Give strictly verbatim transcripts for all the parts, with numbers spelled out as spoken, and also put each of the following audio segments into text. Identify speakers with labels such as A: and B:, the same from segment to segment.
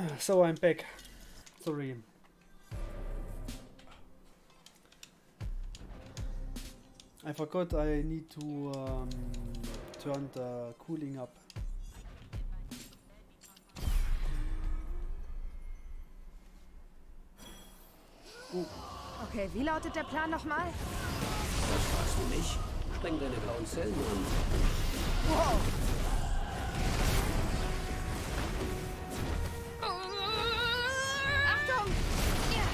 A: So I'm back. Sorry. I forgot I need to um, turn the cooling up.
B: Oh. Okay, wie lautet der Plan nochmal?
C: Das fragst du mich? Spreng deine blauen Zellen an.
B: Wow. Achtung! Ja.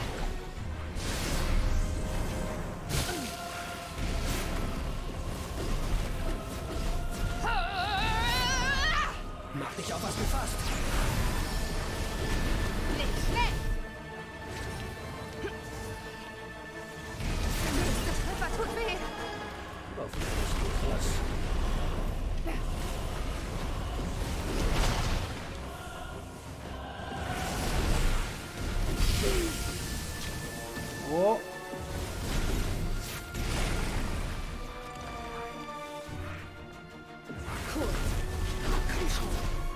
C: Mach dich auf was gefasst!
B: Nicht schlecht! Das Treffer tut weh!
C: Hoffentlich tut was.
A: Oh.
B: Cool. Komm schon.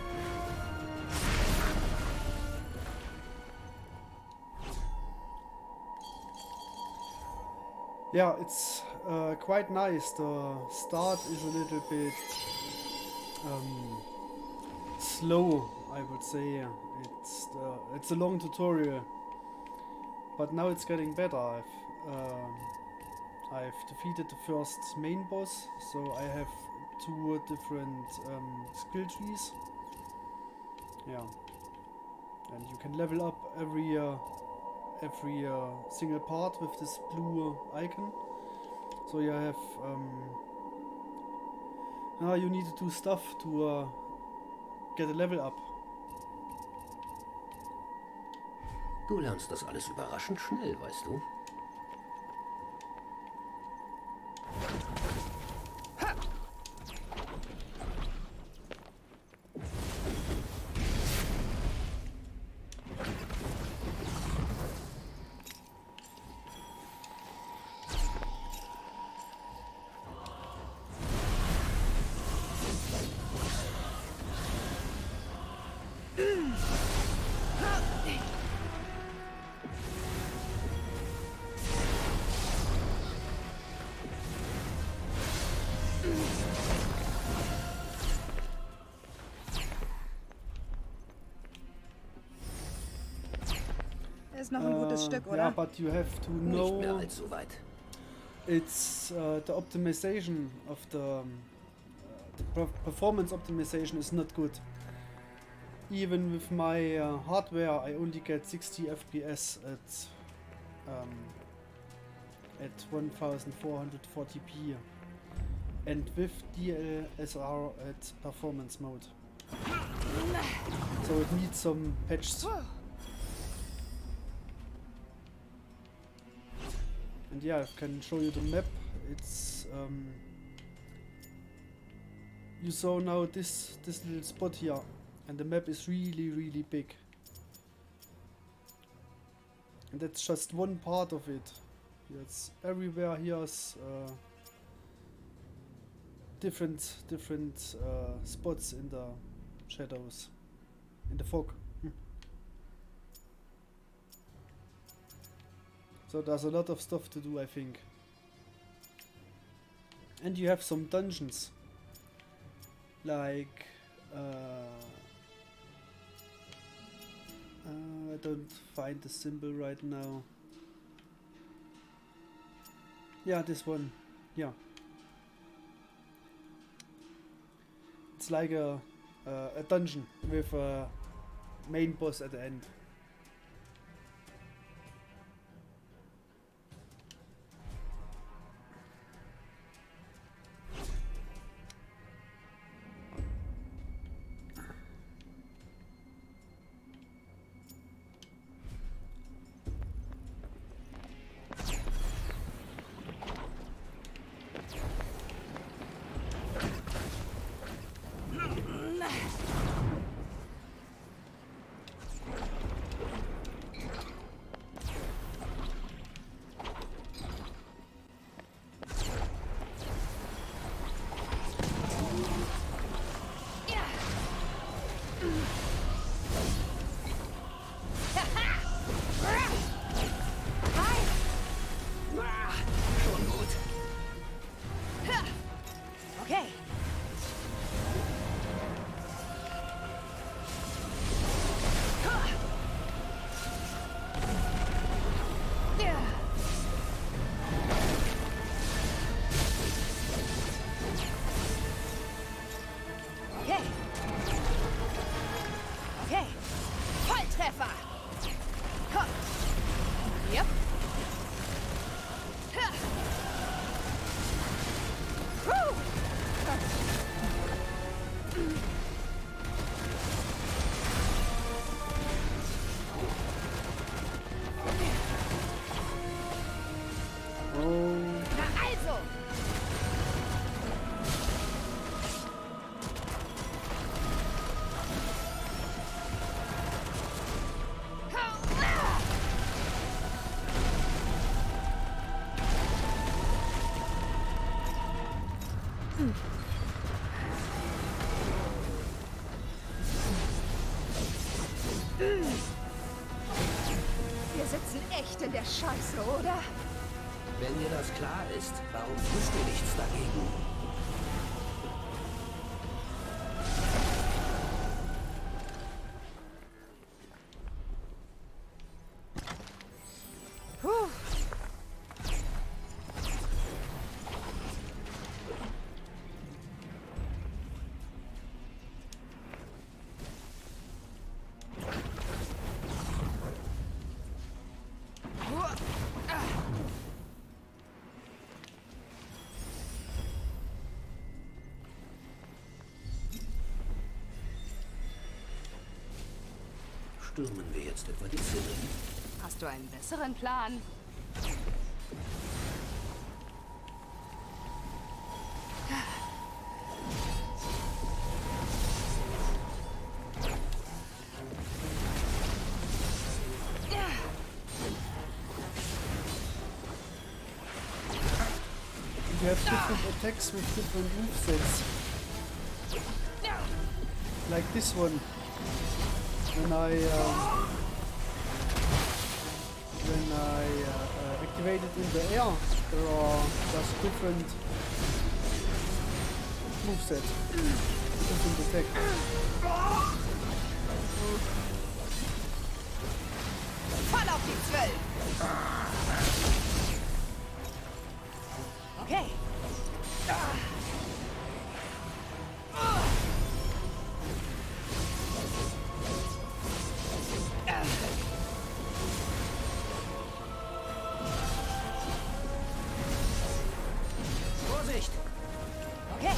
A: Yeah, it's uh, quite nice. The start is a little bit um, slow, I would say. It's the, it's a long tutorial, but now it's getting better. I've um, I've defeated the first main boss, so I have two different um, skill trees. Yeah, and you can level up every. Uh, every uh, single part with this blue icon. So you have um, now you need to do stuff to uh, get a level up.
C: Du lernst das alles überraschend schnell, weißt du?
B: Ist noch ein gutes
A: Uh,
B: Stück, oder?
A: yeah, but you have to
C: Nicht mehr
A: know
C: allzu weit.
A: it's uh, the optimization of the, um, uh, the per performance optimization is not good. Even with my uh, hardware, I only get sixty F P S at um, at fourteen forty p, and with D L S R at performance mode. So it needs some patches. And yeah, I can show you the map. It's um, you saw now this this little spot here, and the map is really really big. And that's just one part of it. It's everywhere. Here's uh, different different uh, spots in the shadows, in the fog. So there's a lot of stuff to do, I think. And you have some dungeons. Like... Uh, uh, I don't find the symbol right now. Yeah, this one. Yeah. It's like a, uh, a dungeon with a main boss at the end. Oh.
B: Na also! Wir sitzen echt in der Scheiße, oder?
C: Wenn dir das klar ist, warum tust du nichts dagegen?
B: Puh.
C: Stürmen wir jetzt etwa die Zinne?
B: Hast du einen besseren Plan?
A: You have different attacks with different movesets. Like this one. When I um, when I uh, uh, activate it in the air, there are just different moveset, different attack.
B: Voll auf die Zwölf! Okay.
C: Vorsicht!
B: Okay.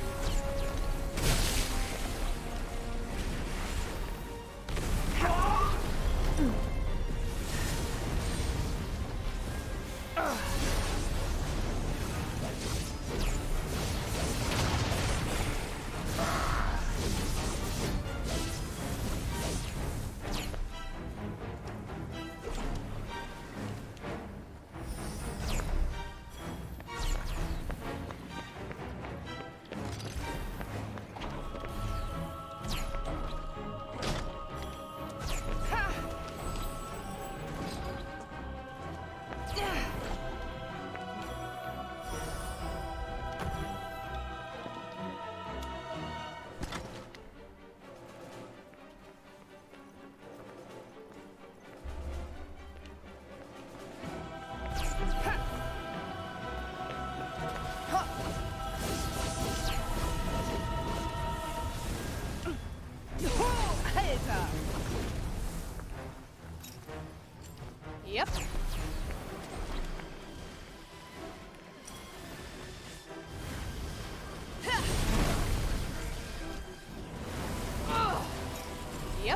B: Alter! Yep. Yep.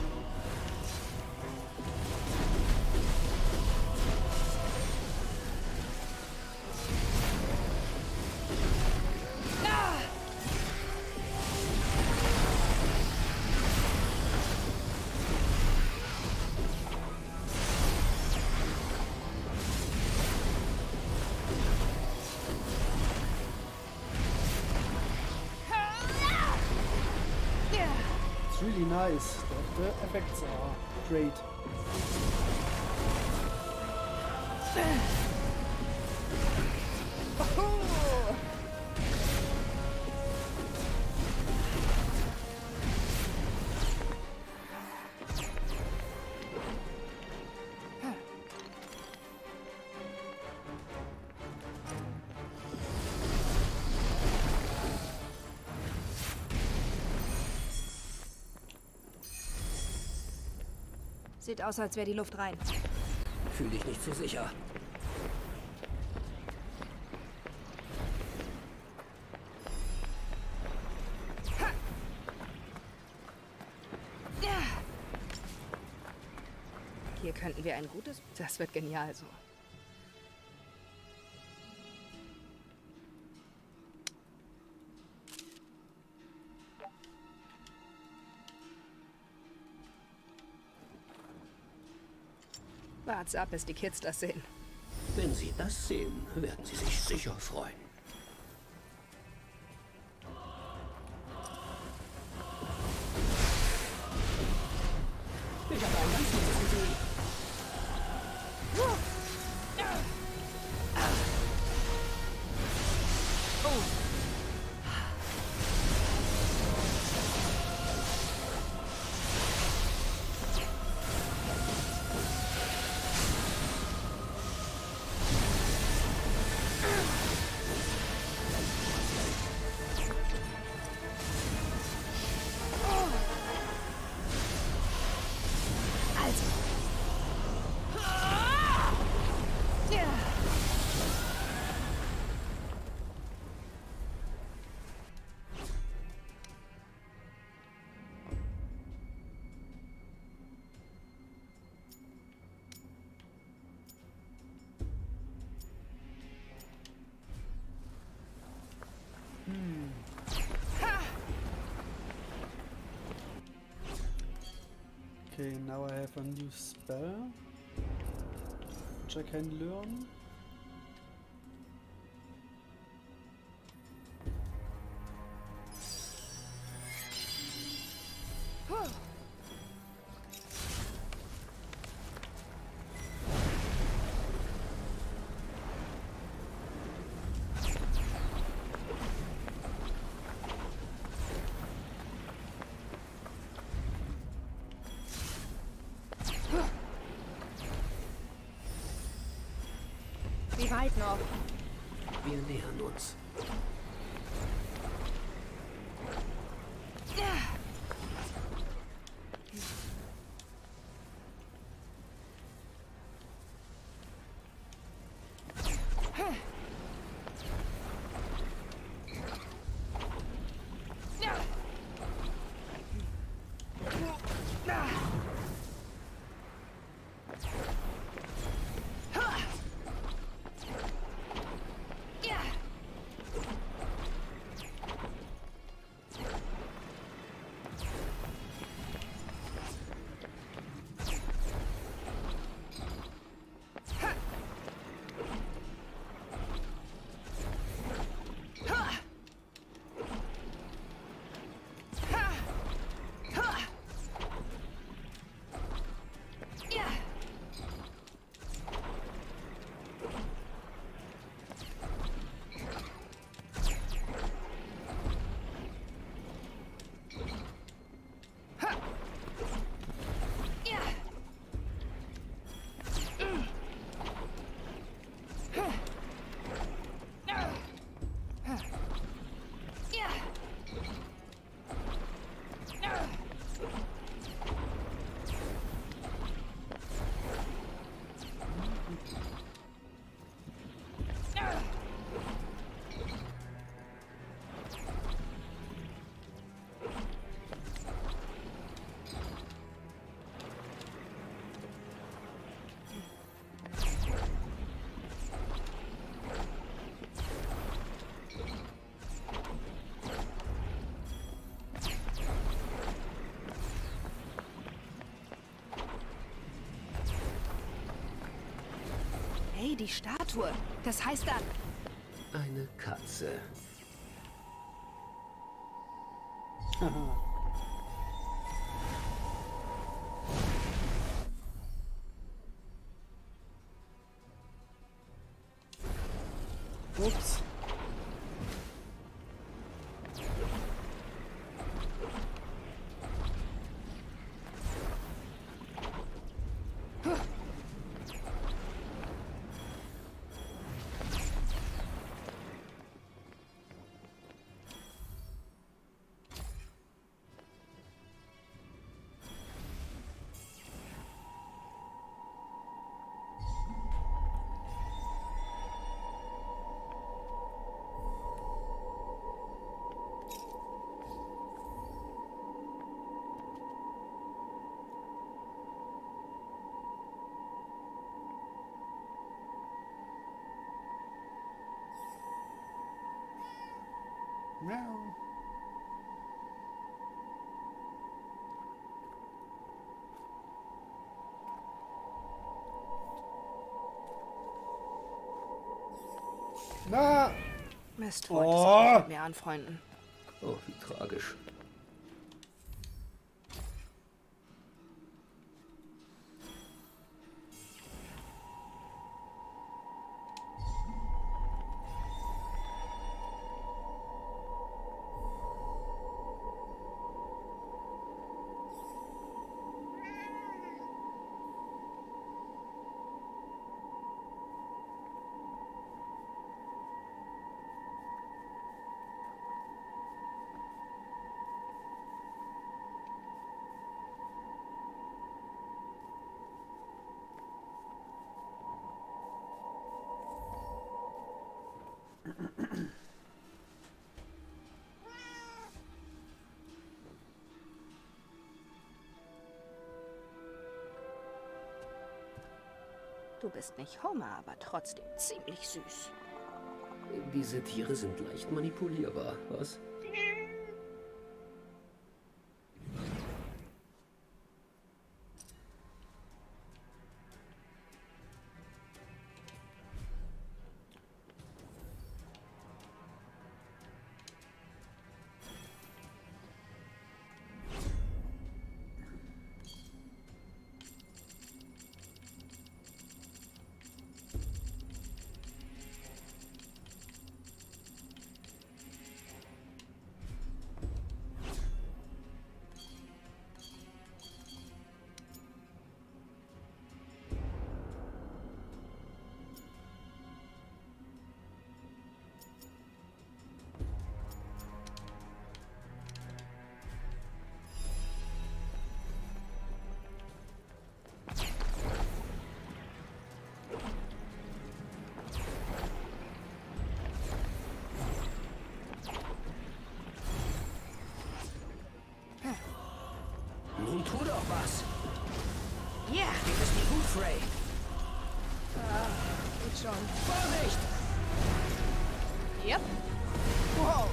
A: It's really nice. The, the effects are great.
B: Sieht aus, als wäre die Luft rein.
C: Fühl dich nicht so sicher.
B: Hier könnten wir ein gutes... Das wird genial so. Wart's ab, bis die Kids das sehen.
C: Wenn sie das sehen, werden sie sich sicher freuen. Ich habe ein ganz gutes Gefühl.
A: Okay, now I have a new spell which I can learn.
B: Wie weit noch?
C: Wir nähern uns.
B: Hey, die Statue. Das heißt dann...
C: Eine Katze.
A: Ups. Meow. Na!
B: Mist, wollte
A: Oh.
B: es auch mit mir anfreunden.
C: Oh, wie tragisch.
B: Du bist nicht Homer, aber trotzdem ziemlich süß.
C: Diese Tiere sind leicht manipulierbar, was? Nun tu doch was.
B: Ja, yeah.
C: Geht es dir gut, Frey?
B: Ah, gut schon.
C: Vorsicht!
B: Yep. Wow.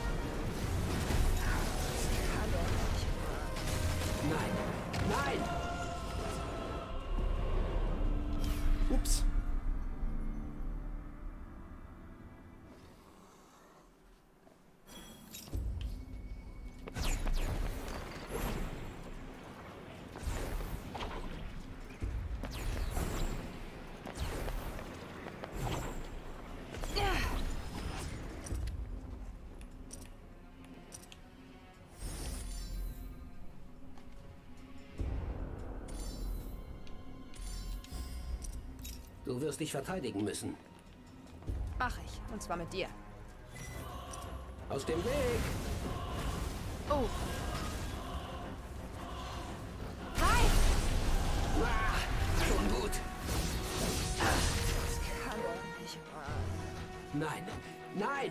B: Das kann doch nicht.
C: Nein, nein!
A: Ups.
C: Du wirst dich verteidigen müssen.
B: Mach ich. Und zwar mit dir.
C: Aus dem Weg!
B: Oh. Nein!
C: Ah, schon gut.
B: Das kann doch nicht wahr.
C: Nein, nein!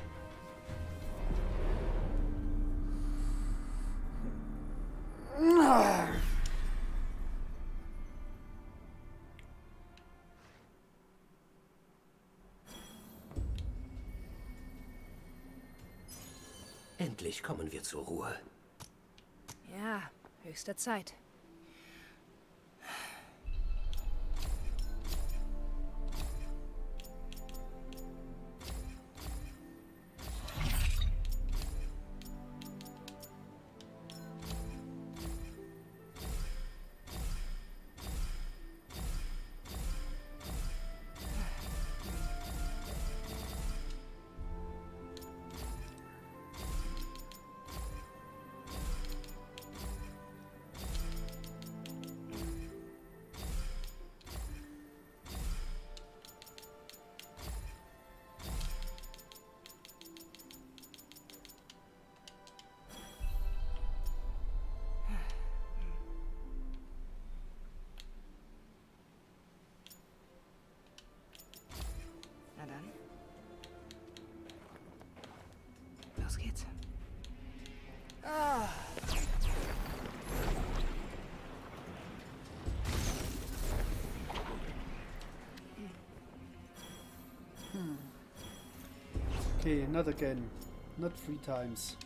C: Endlich kommen wir zur Ruhe.
B: Ja, höchste Zeit. Na dann. Los geht's. Ah.
A: Hmm. Okay, not again. Not three times.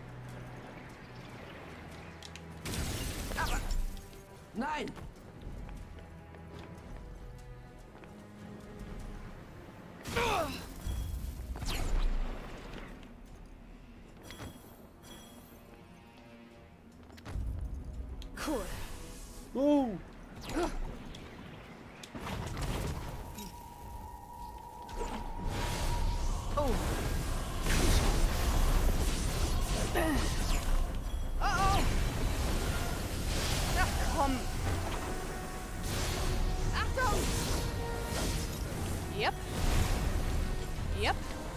C: Nein!
B: Cool.
A: Oh!
B: Oh. Oh, oh. Ach komm. Achtung! Yep. Yep.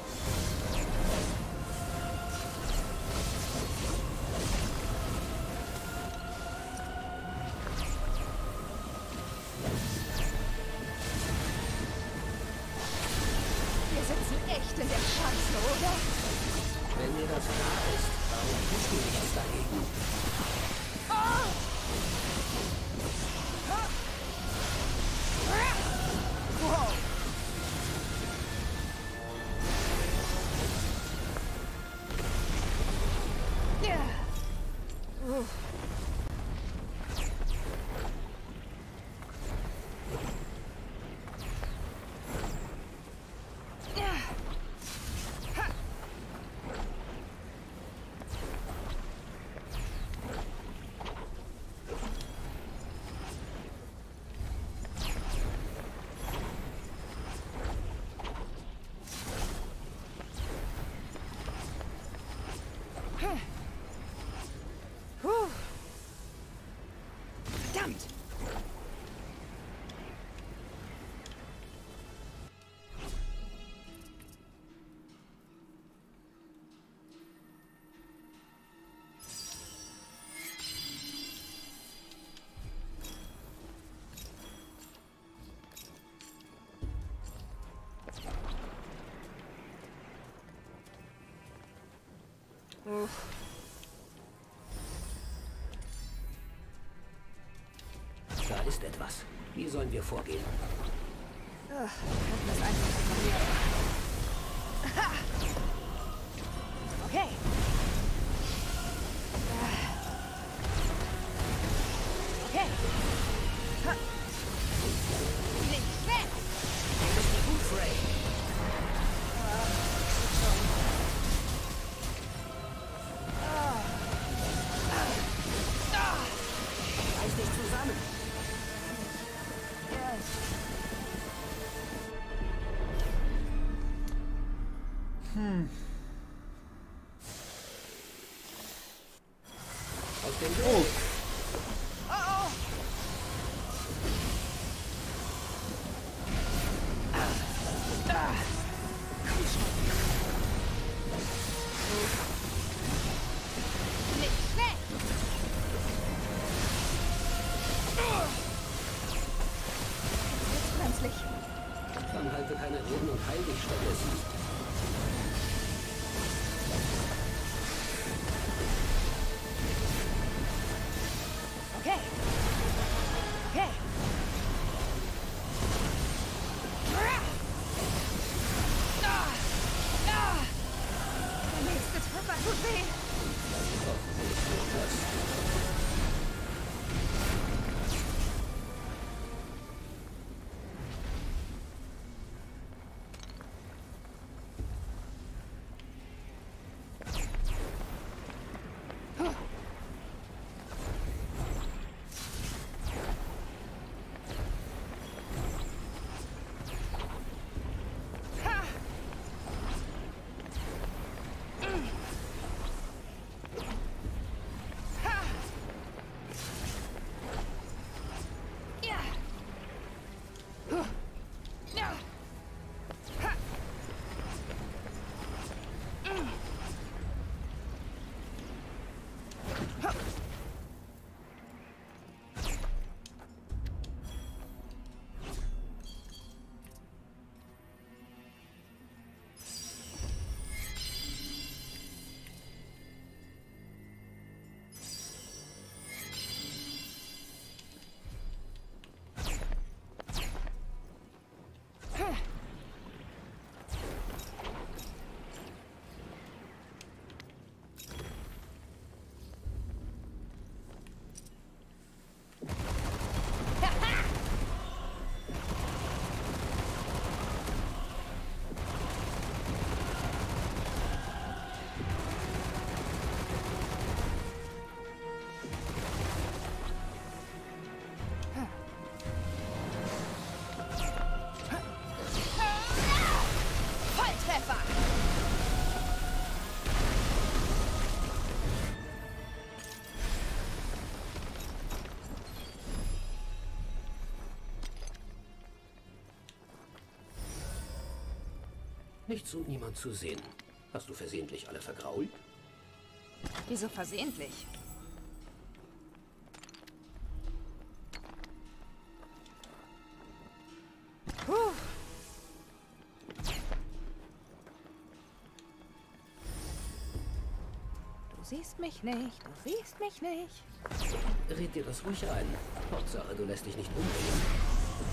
B: Wir sitzen echt in der Scheiße, oder?
C: Wenn dir das klar ist, warum tust du nichts dagegen?
B: Oh! Wow. Ja. Uh. Ja. Ha. Puh. Verdammt! Uff.
C: Da ist etwas. Wie sollen wir vorgehen?
B: Ugh, wir könnten das einfach ignorieren. Aha. Okay. Ah. Okay. Ha. Nicht weg!
C: Du bist nicht gut, Frey.
B: Ah, geht schon. Ah. Ah. Ah.
C: Reiß dich zusammen.
B: Ja.
A: Hm.
C: Aus dem
A: Oh!
C: Weg.
B: Oh, oh. Ah. Ah. Komm schon. Nicht weg! Jetzt brenzlig.
C: Dann halte keine Reden und heil dich stattdessen.
B: Okay. Okay. Ah. Ah. Der nächste Treffer tut weh.
C: Nichts und niemand zu sehen. Hast du versehentlich alle vergrault?
B: Wieso versehentlich? Puh. Du siehst mich nicht, du siehst mich nicht.
C: Red dir das ruhig ein. Hauptsache, du lässt dich nicht umbringen.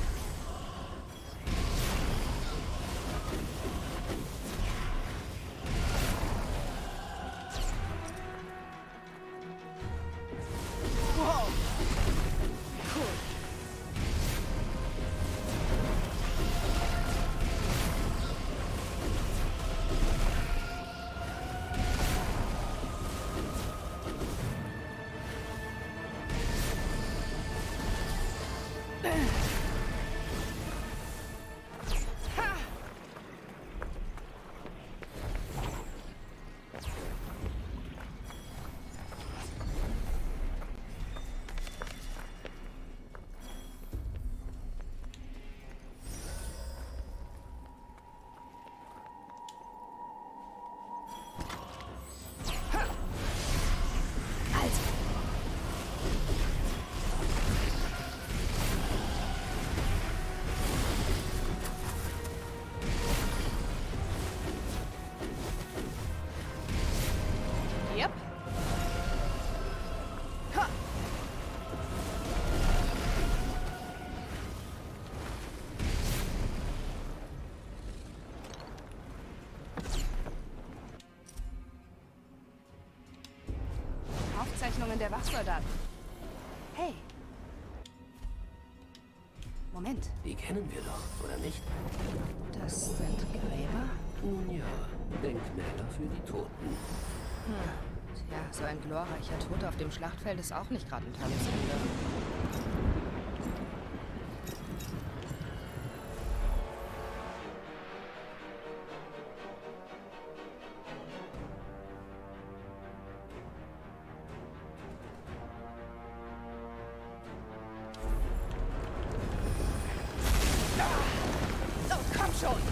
B: Yep. Ha. Aufzeichnungen der Wachsoldaten. Hey. Moment,
C: Die kennen wir doch, oder nicht?
B: das sind Gräber?
C: Nun ja, Denkmäler für die Toten.
B: Hm. Tja, so ein glorreicher Tod auf dem Schlachtfeld ist auch nicht gerade ein tolles Ende. Oh, komm schon!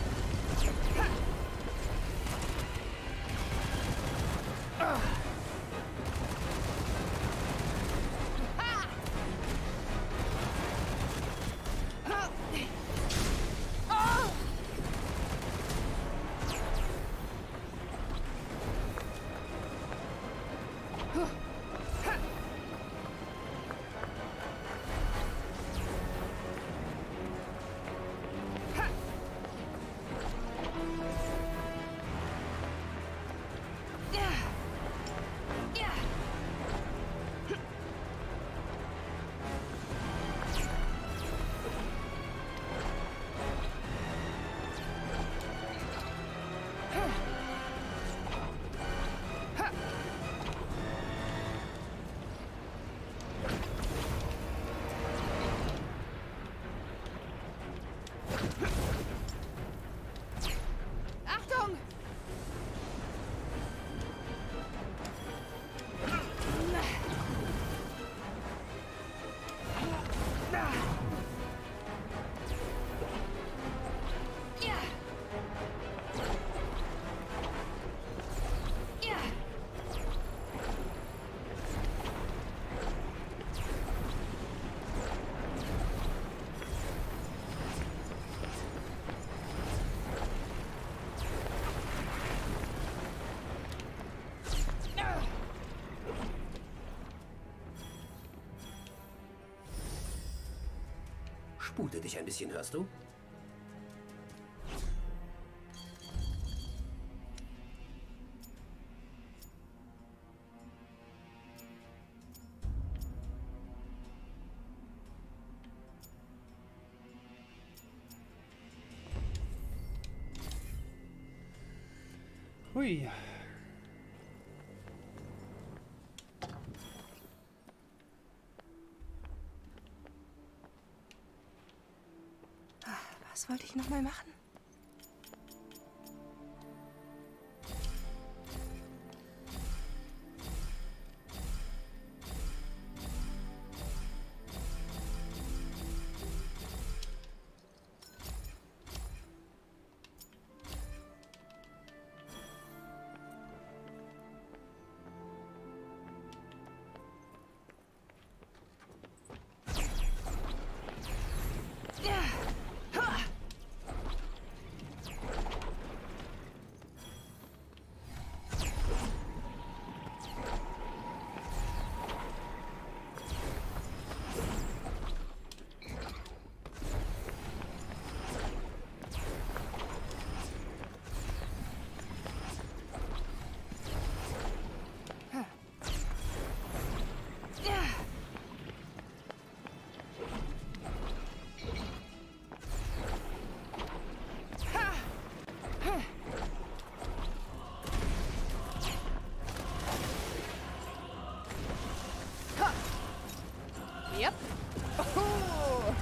B: Achtung! Ja. Ja.
C: Spute dich ein bisschen, hörst du?
A: Hui.
B: Was wollte ich noch mal machen? Yep. Oh.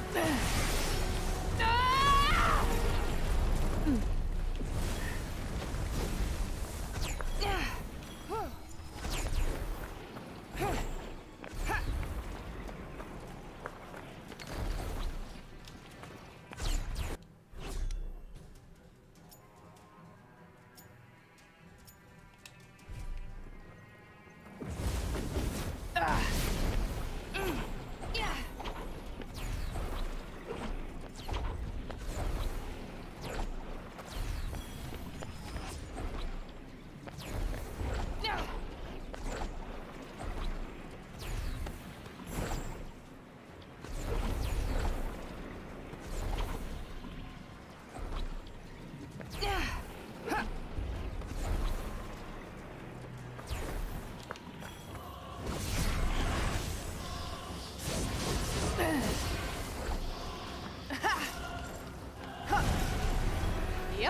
B: Yep.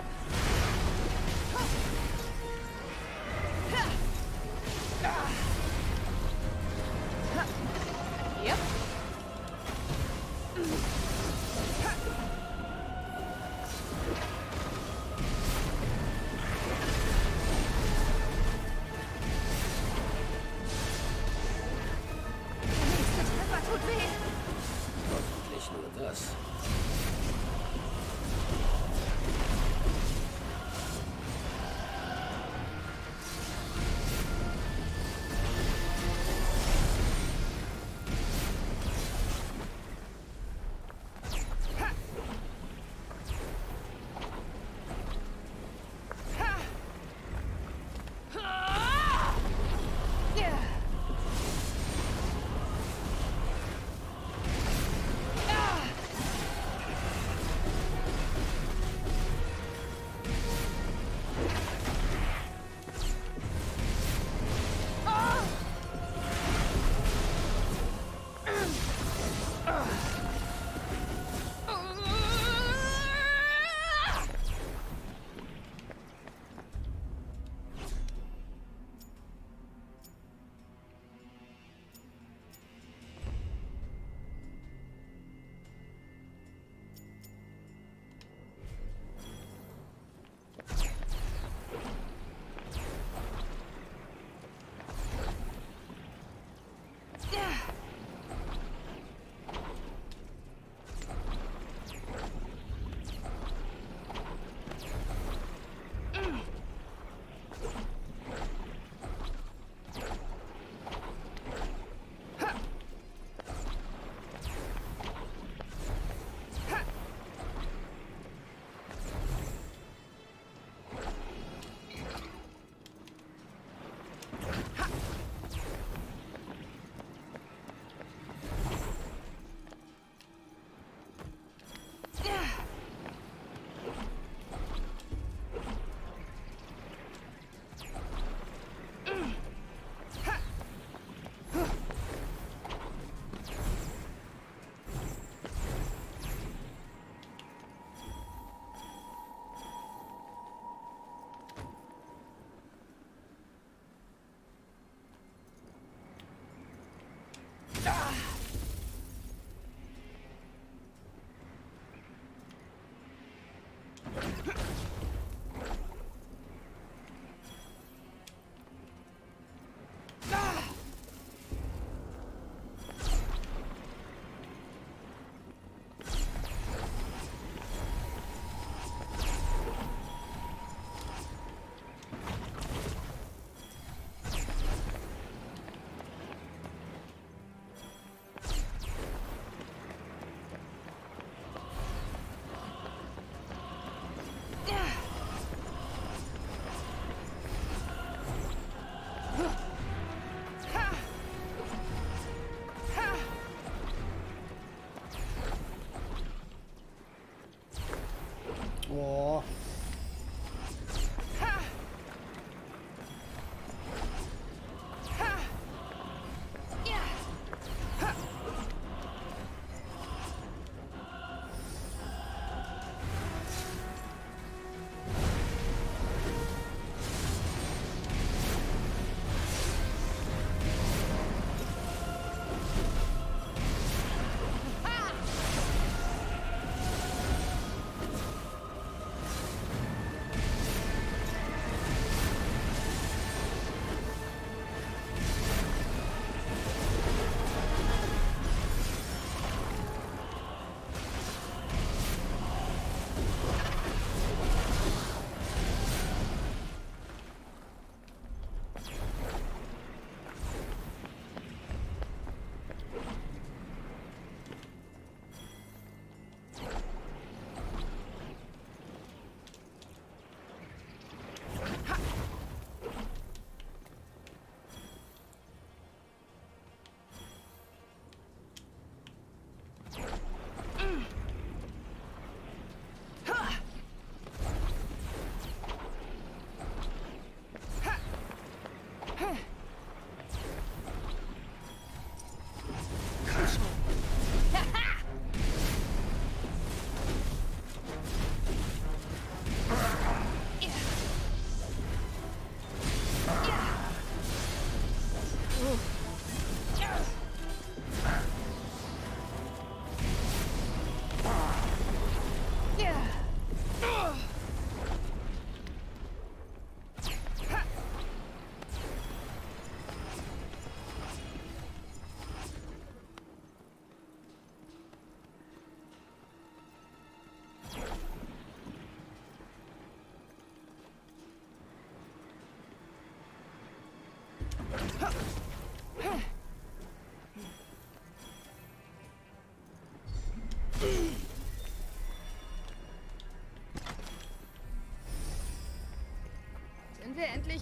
B: Yep. Nächster Treffer tut weh.
C: Hoffentlich nur das.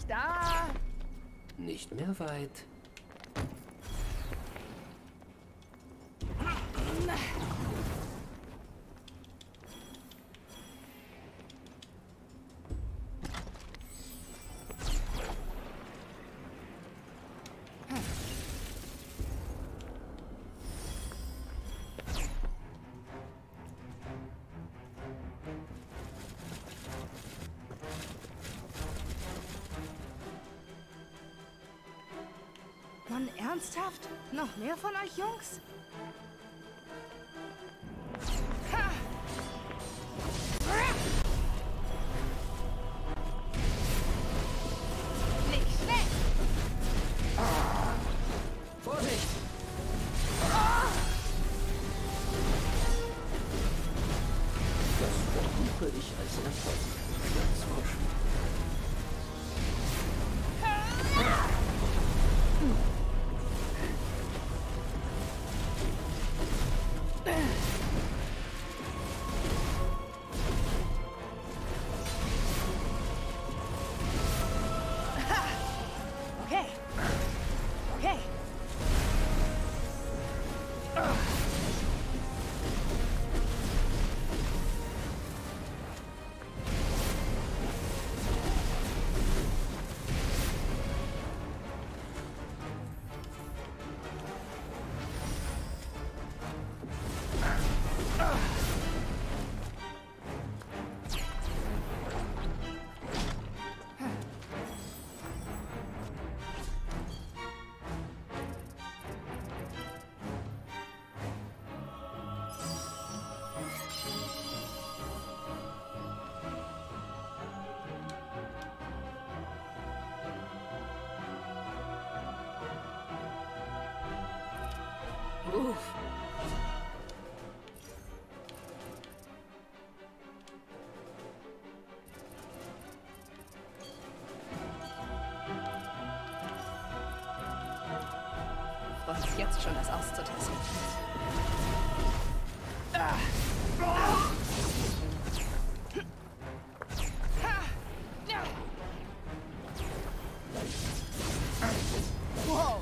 B: da.
C: Nicht mehr weit.
B: Mann, ernsthaft? Noch mehr von euch Jungs? Ha! Nicht schlecht!
C: Vorsicht! Das verbuche ich als Erfolg. Schmerzforschung.
B: Okay. Okay.
C: Uff.
B: Freue mich jetzt schon, das auszutesten. Wow.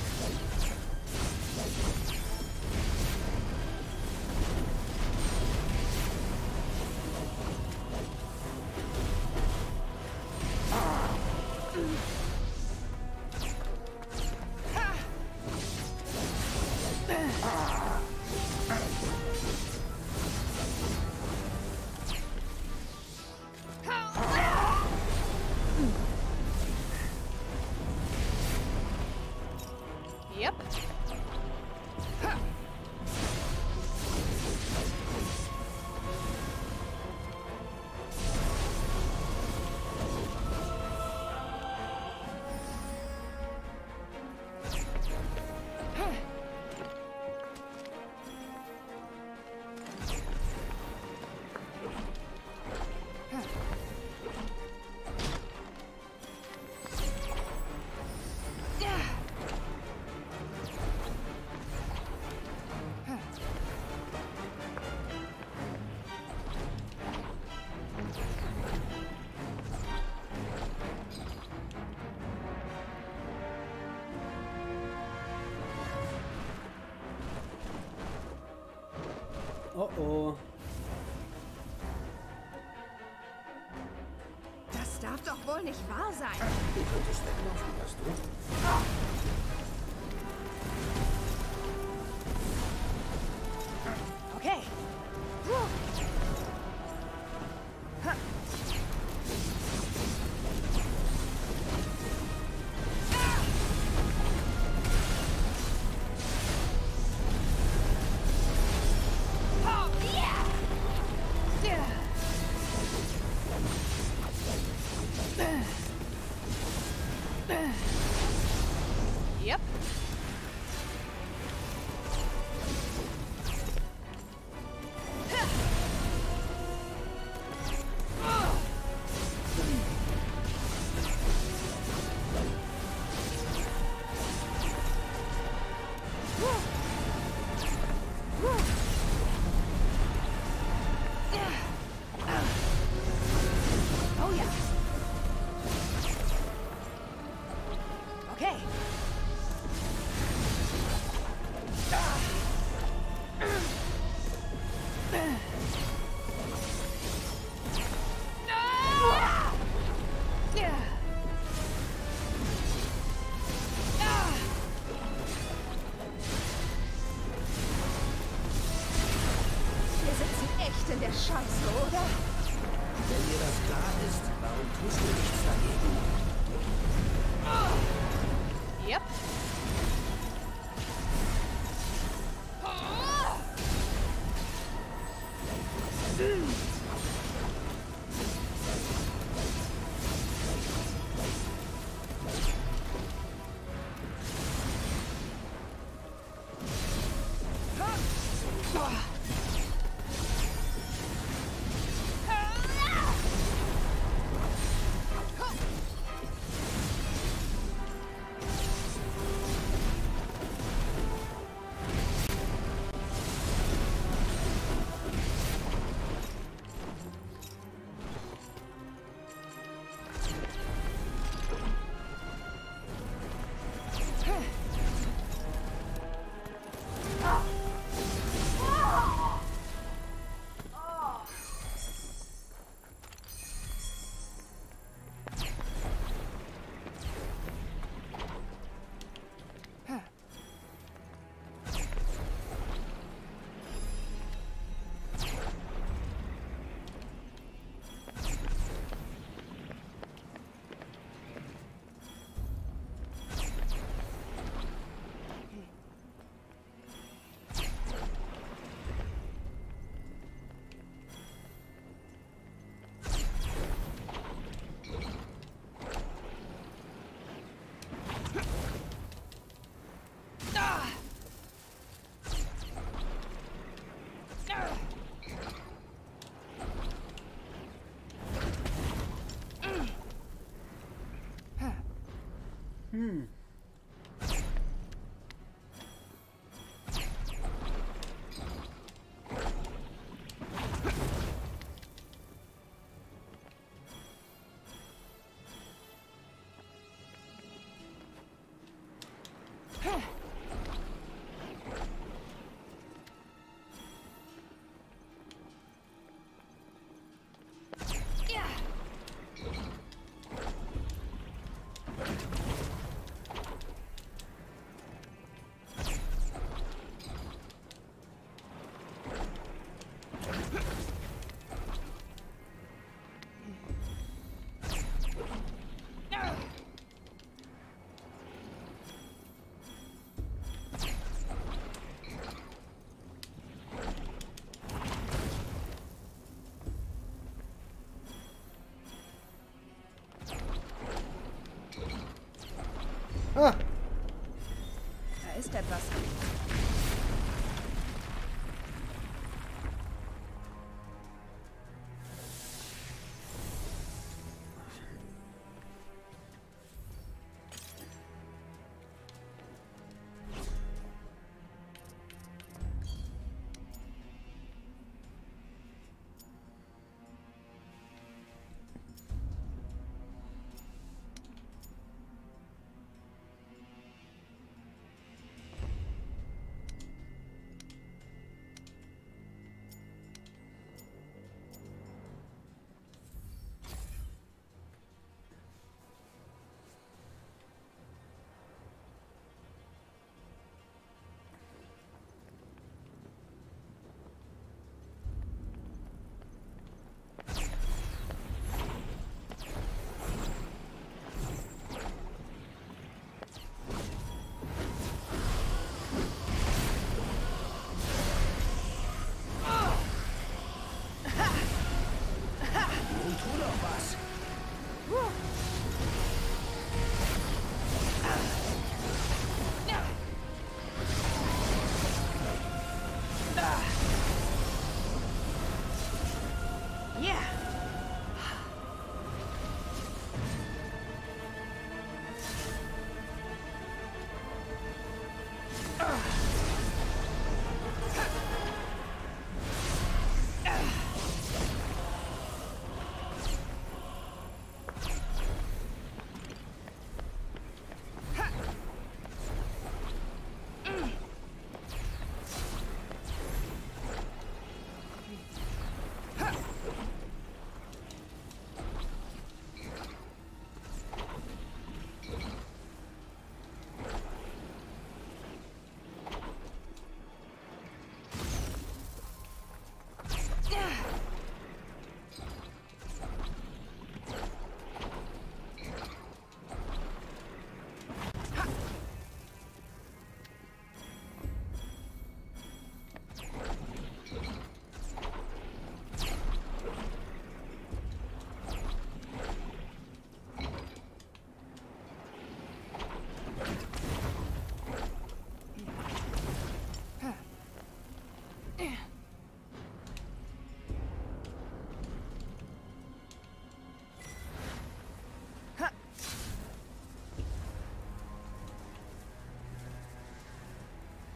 B: Yep.
A: Oh oh.
B: Das darf doch wohl nicht wahr sein.
C: Du könntest weglaufen, weißt du?
B: Okay. Puh. Ha. Oh, yeah. Yeah. Scheiße, oder?
C: Wenn dir das klar ist, warum tust du nichts dagegen?
B: Yep.
A: Hm.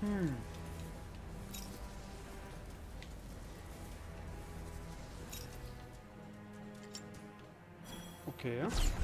A: Hm. Okay.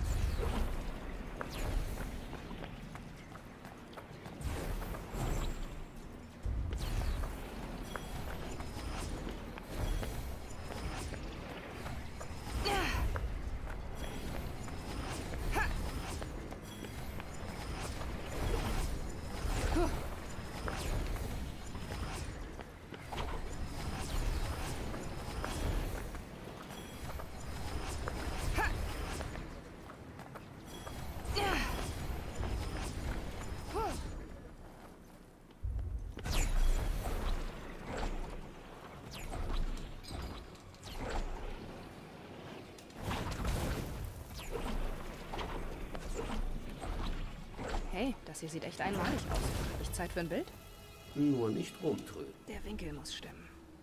B: Hey, das hier sieht echt einmalig aus. Hab ich Zeit für ein Bild?
C: Nur nicht rumtröten.
B: Der Winkel muss stimmen.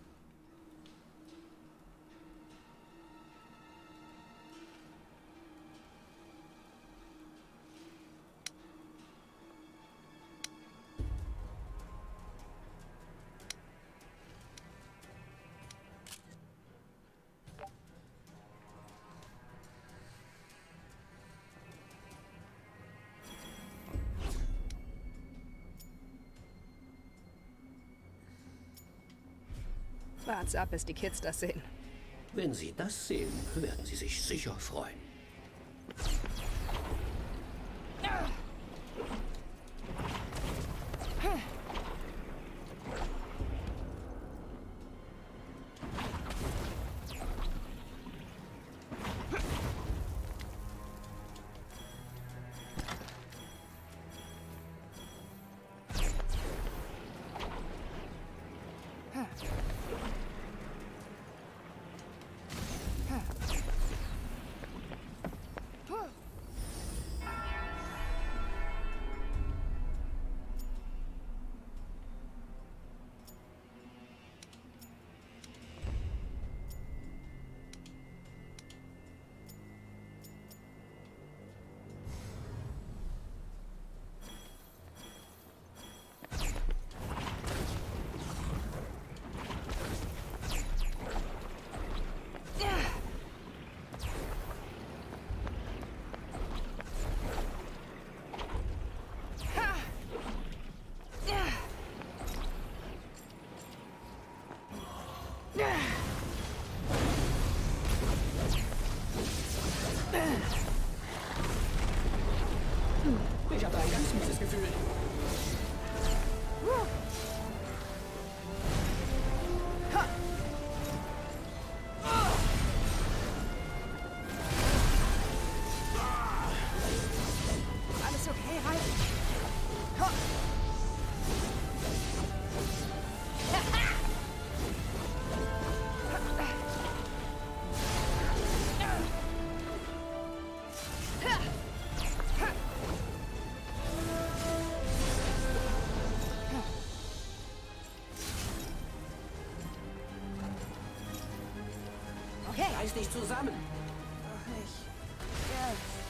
B: Wart's ab, bis die Kids das sehen.
C: Wenn Sie das sehen, werden Sie sich sicher freuen. Ich habe ein ganz mieses Gefühl.
B: Alles okay, Ralf? Okay.
C: Reiß dich zusammen.
B: Doch nicht. Jetzt.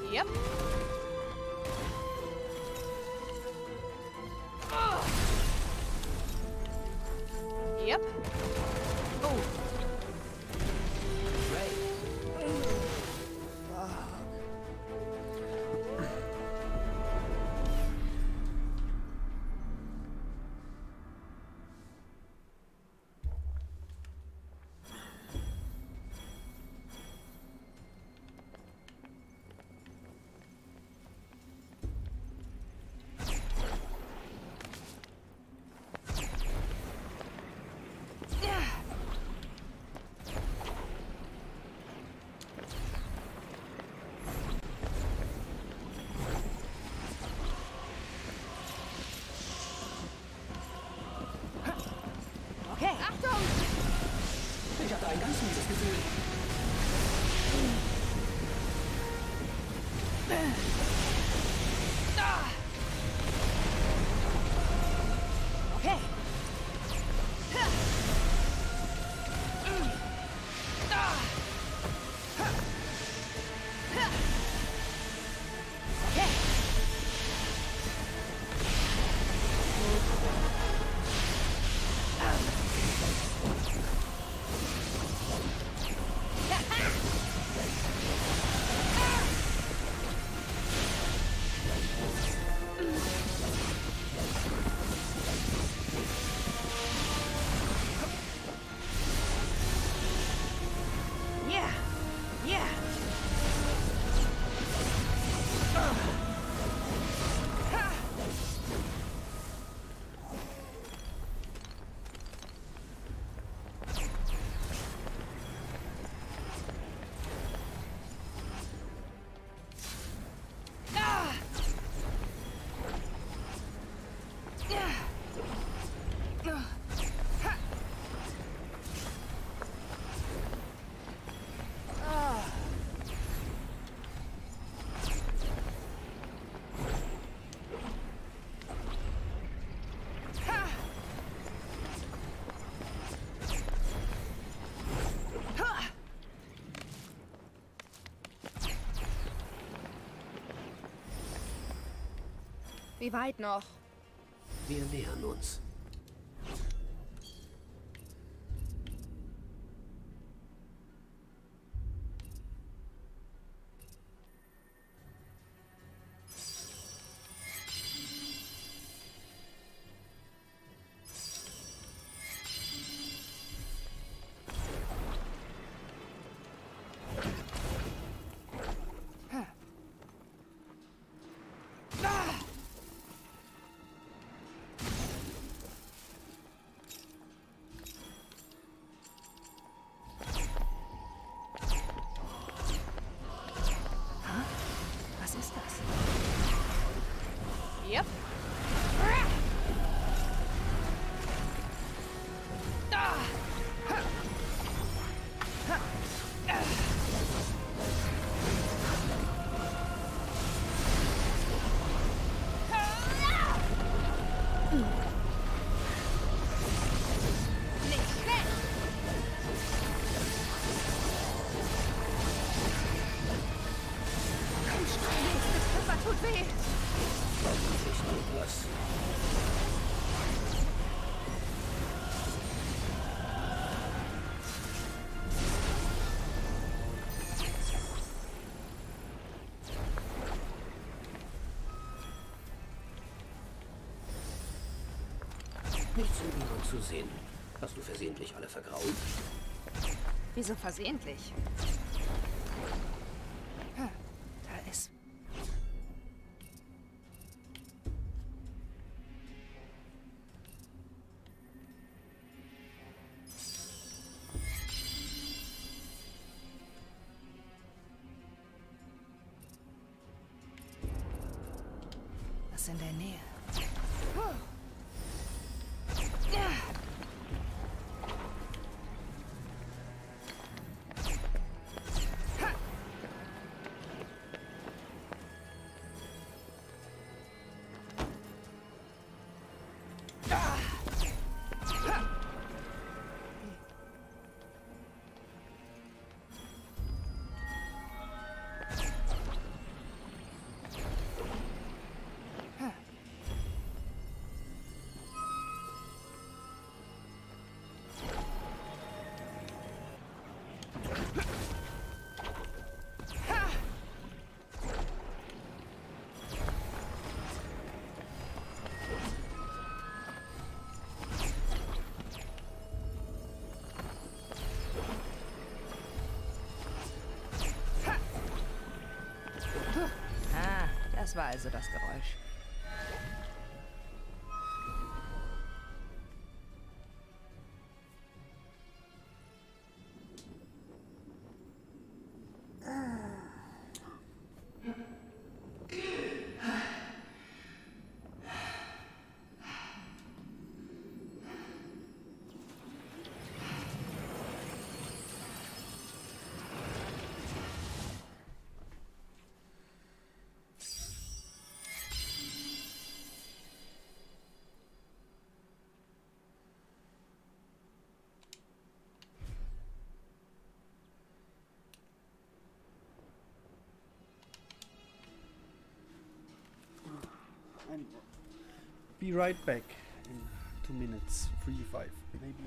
B: Yep. Yep. Oh.
C: Ray.
B: Okay. Achtung!
C: Ich hatte ein ganz mieses Gefühl.
B: Okay. Okay. Yeah. Yeah. Wie weit noch?
C: Wir nähern uns.
B: Was ist das? Yep. Nicht schnell! Nächstes Treffer tut weh!
C: Hoffentlich nur das. Nichts im Inneren zu sehen. Hast du versehentlich alle vergrault?
B: Wieso versehentlich? Hm, da ist... Was in der Nähe? Puh. Ja. Das war also das Geräusch.
A: And be right back in two minutes, three, five, maybe.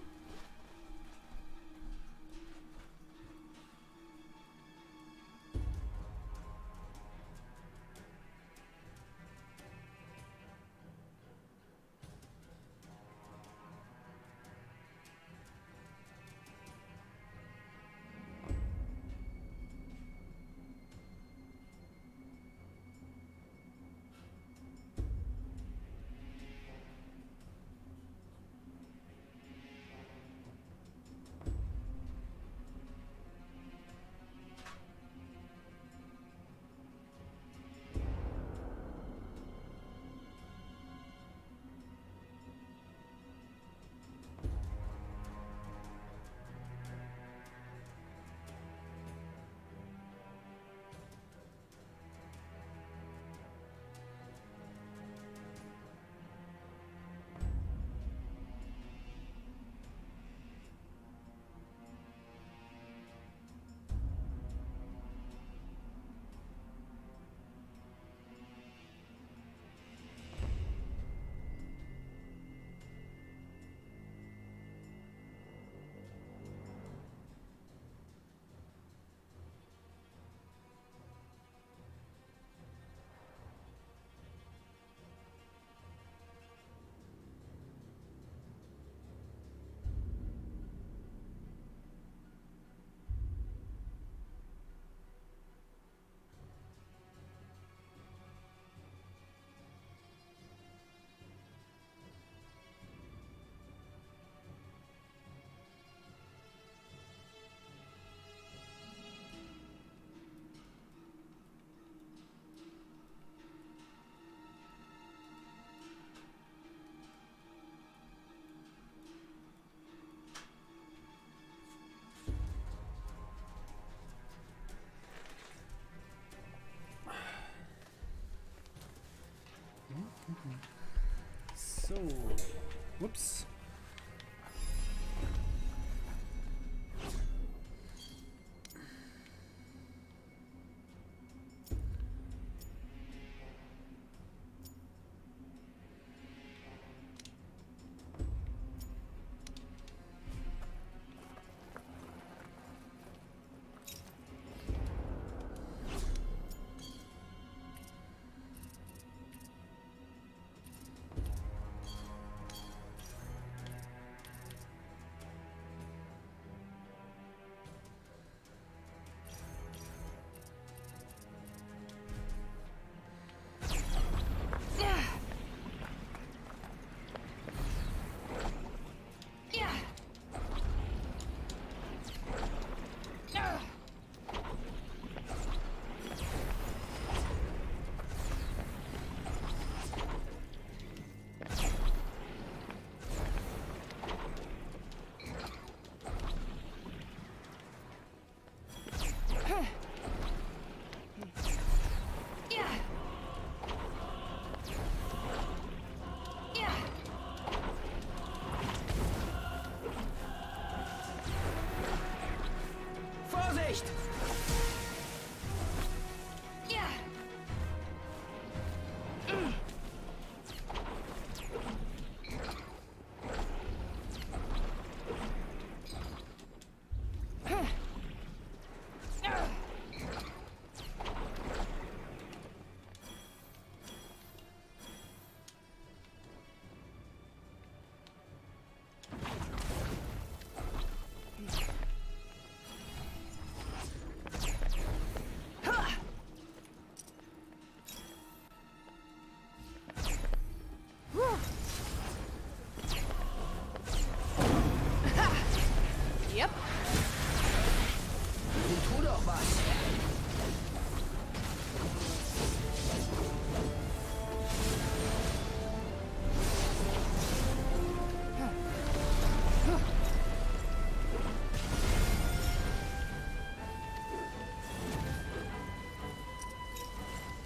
A: So, whoops.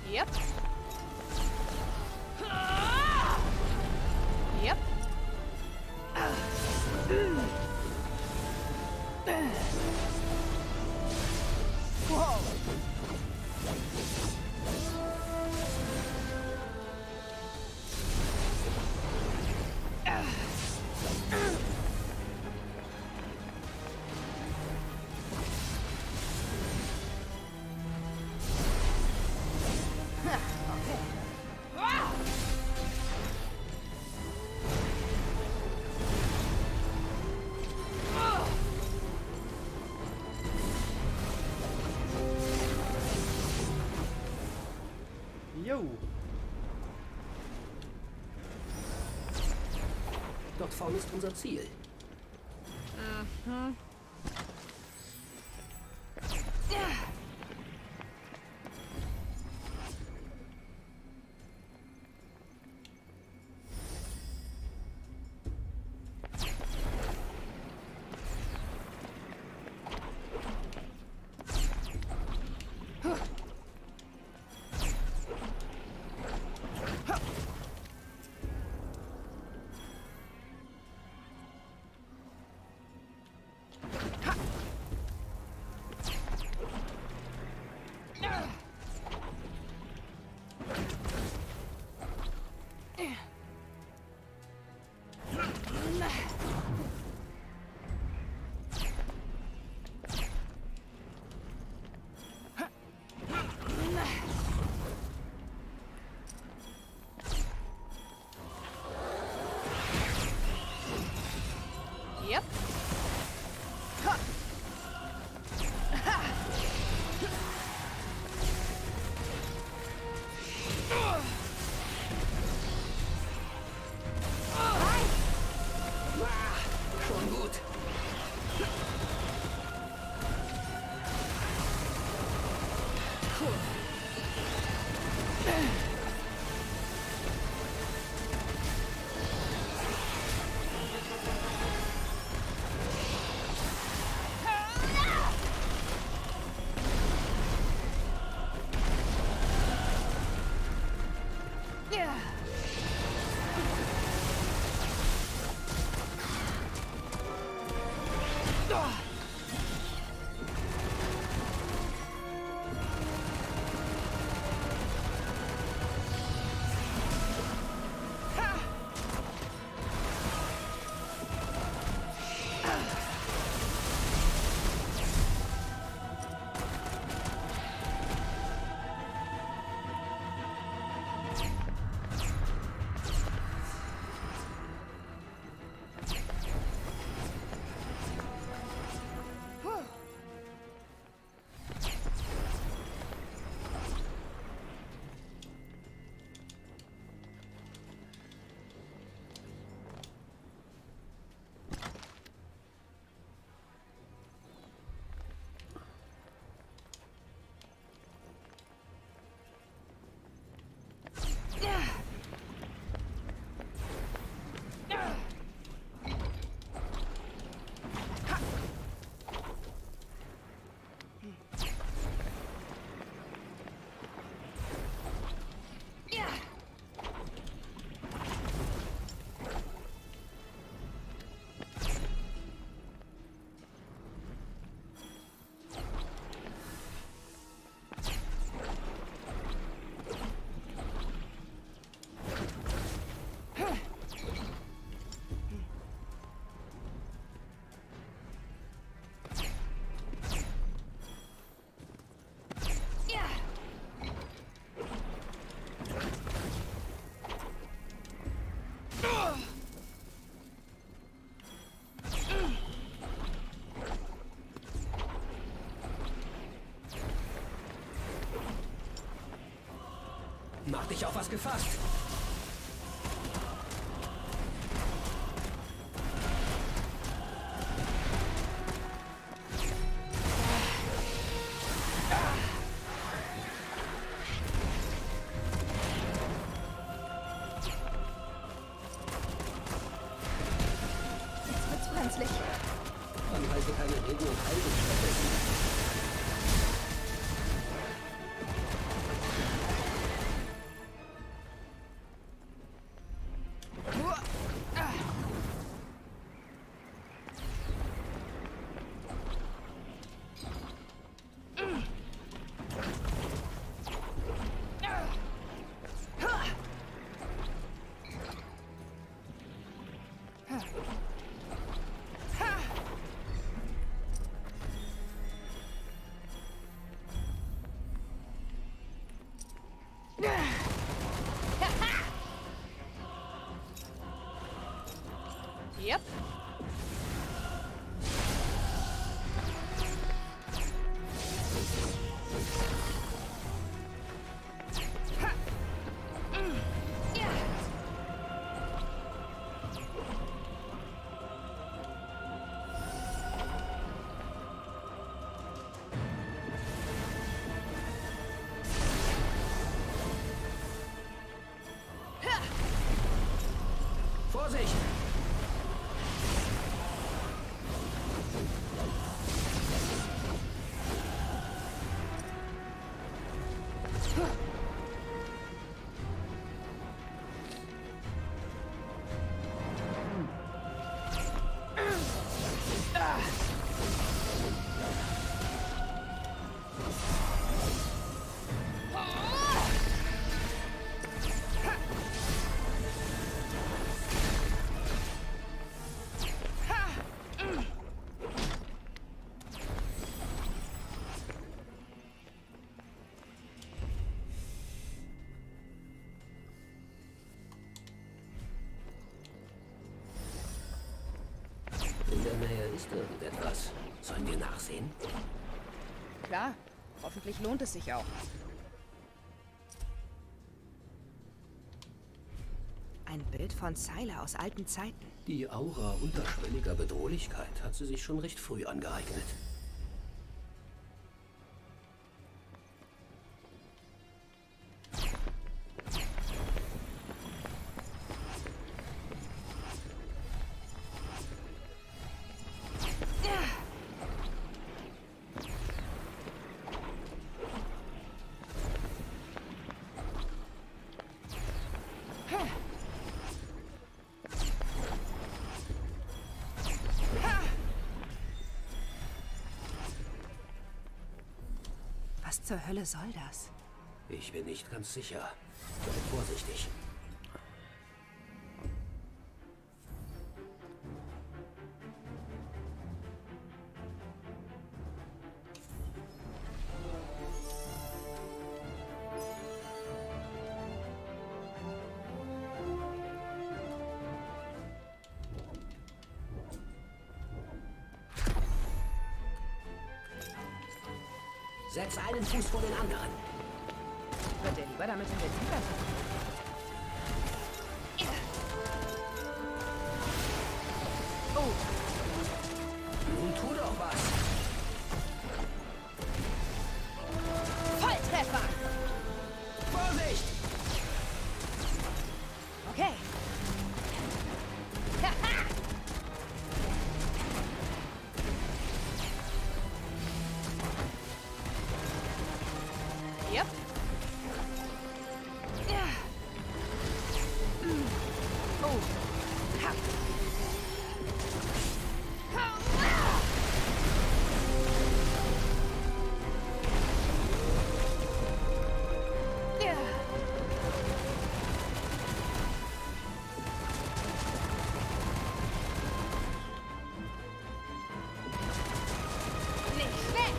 B: Yep. Yep. Whoa.
A: Jo.
C: Dort vorne ist unser Ziel.
B: Mhm. Ja. Yep. Ha. Ha.
C: Schon gut.
B: Yeah.
C: Mach dich auf was gefasst.
B: Jetzt wird's brenzlig.
C: Anhalte keine Regen und Heilung stattdessen.
B: Yep.
C: Vorsicht! In der Nähe ist irgendetwas. Sollen wir nachsehen?
B: Klar. Hoffentlich lohnt es sich auch. Ein Bild von Sylar aus alten Zeiten.
C: Die Aura unterschwelliger Bedrohlichkeit hat sie sich schon recht früh angeeignet.
B: Was zur Hölle soll das?
C: Ich bin nicht ganz sicher. Sei vorsichtig. Setz einen Fuß vor den anderen.
B: Wird er lieber damit in den Tiger? Oh.
C: Nun tu doch was.
B: Volltreffer!
C: Vorsicht!
B: Okay. Yep. Ja. Oh. Ha. Ja. Nicht weg.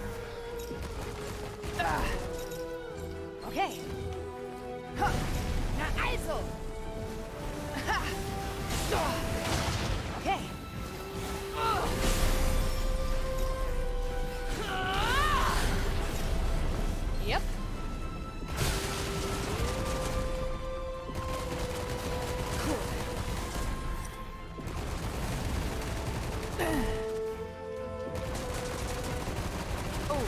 B: Ah. Okay. Ha. Na also. Ha. So. Okay. Oh. Ah. Yep. Cool. Oh.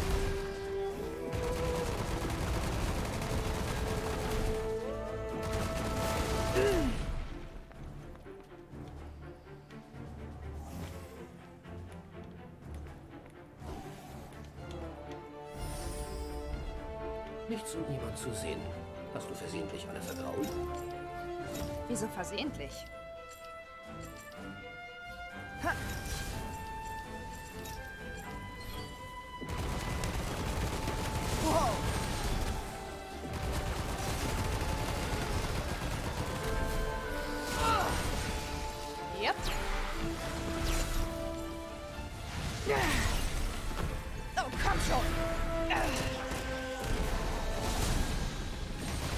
C: Nichts und niemand zu sehen. Hast du versehentlich alle vergrault?
B: Wieso versehentlich? Ha. Wow. Oh. Yep. Oh, komm schon.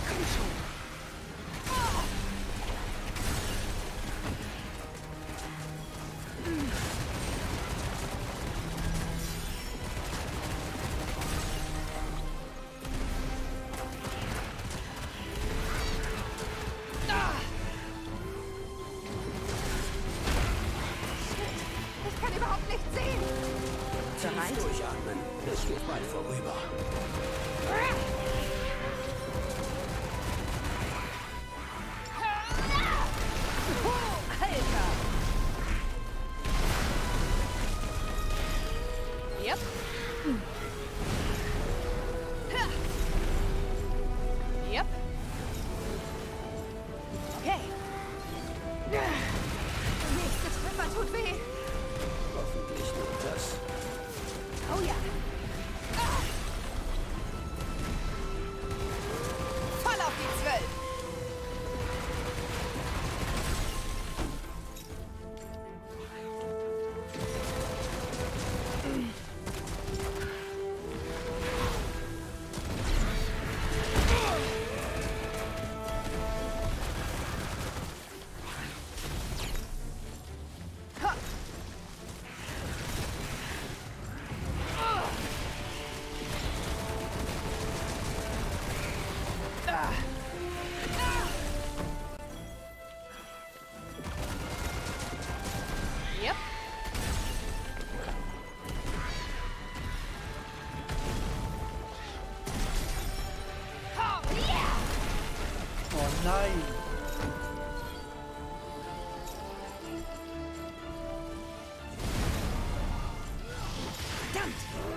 A: Nein!
B: Verdammt!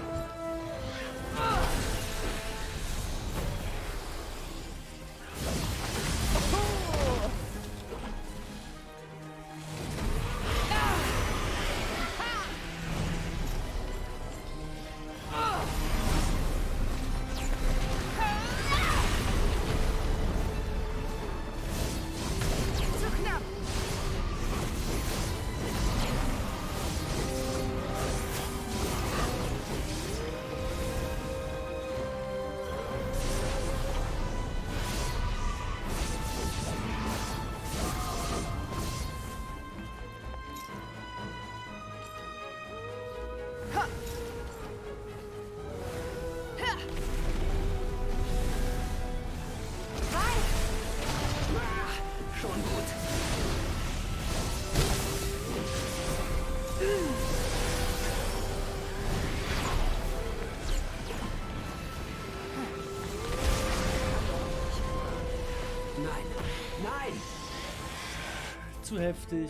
A: Zu heftig.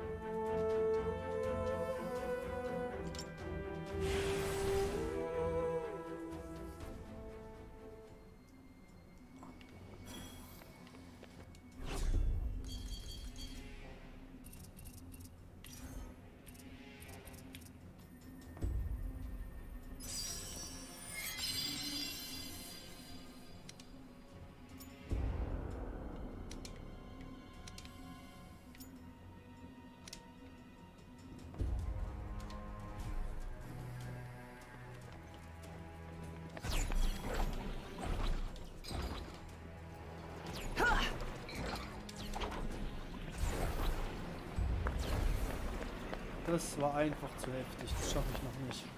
A: Das war einfach zu heftig. Das schaffe ich noch nicht.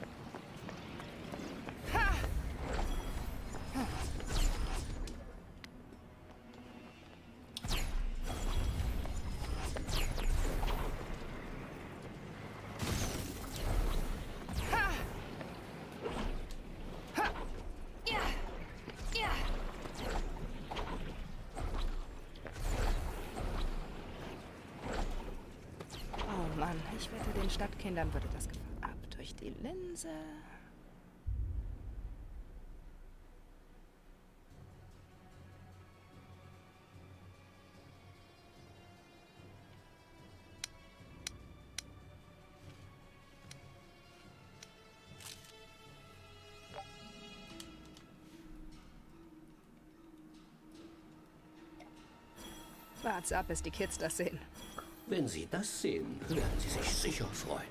B: Ich wette, den Stadtkindern würde das gefallen. Ab durch die Linse. Wart's ab, bis die Kids das sehen.
C: Wenn Sie das sehen, werden Sie sich sicher freuen.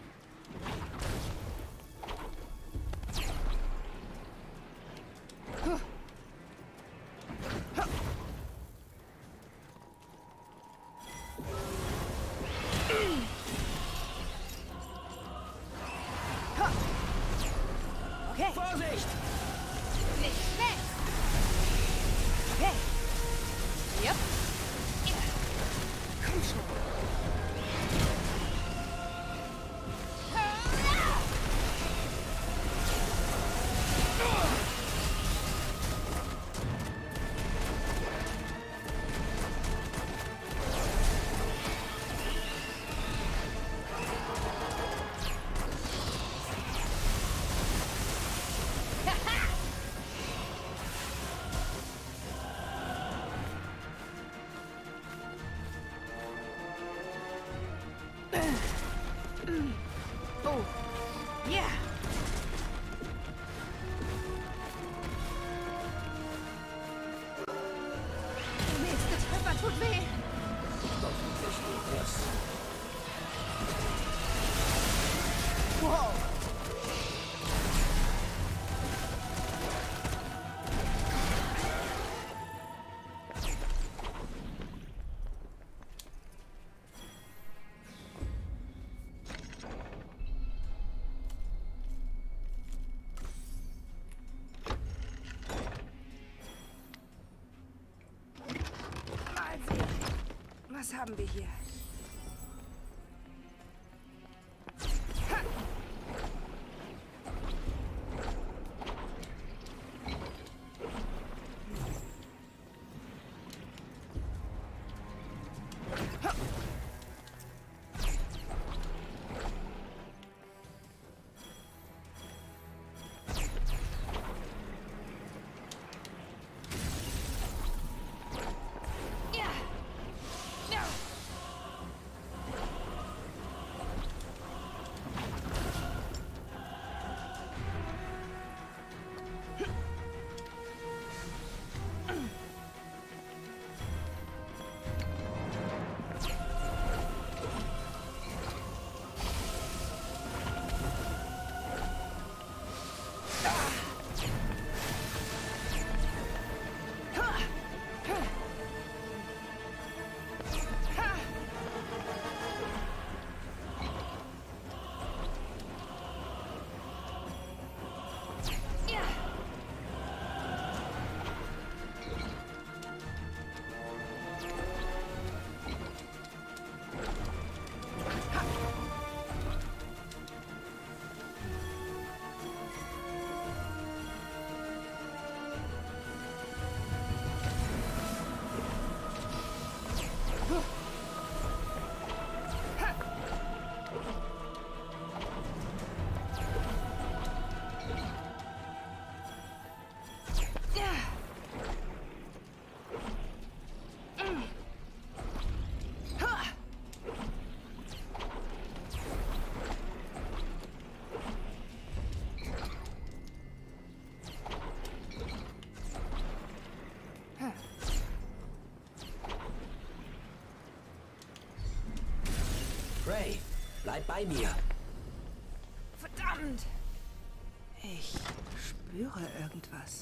B: Okay.
C: Vorsicht!
B: Nicht schnell! Okay. Yep. Komm schon. Oh, yeah. Der nächste Treffer tut weh.
C: Hoffentlich geht das.
B: Wow. Was haben wir hier? Ha!
C: Ray, bleib bei mir.
B: Verdammt! Ich spüre irgendwas.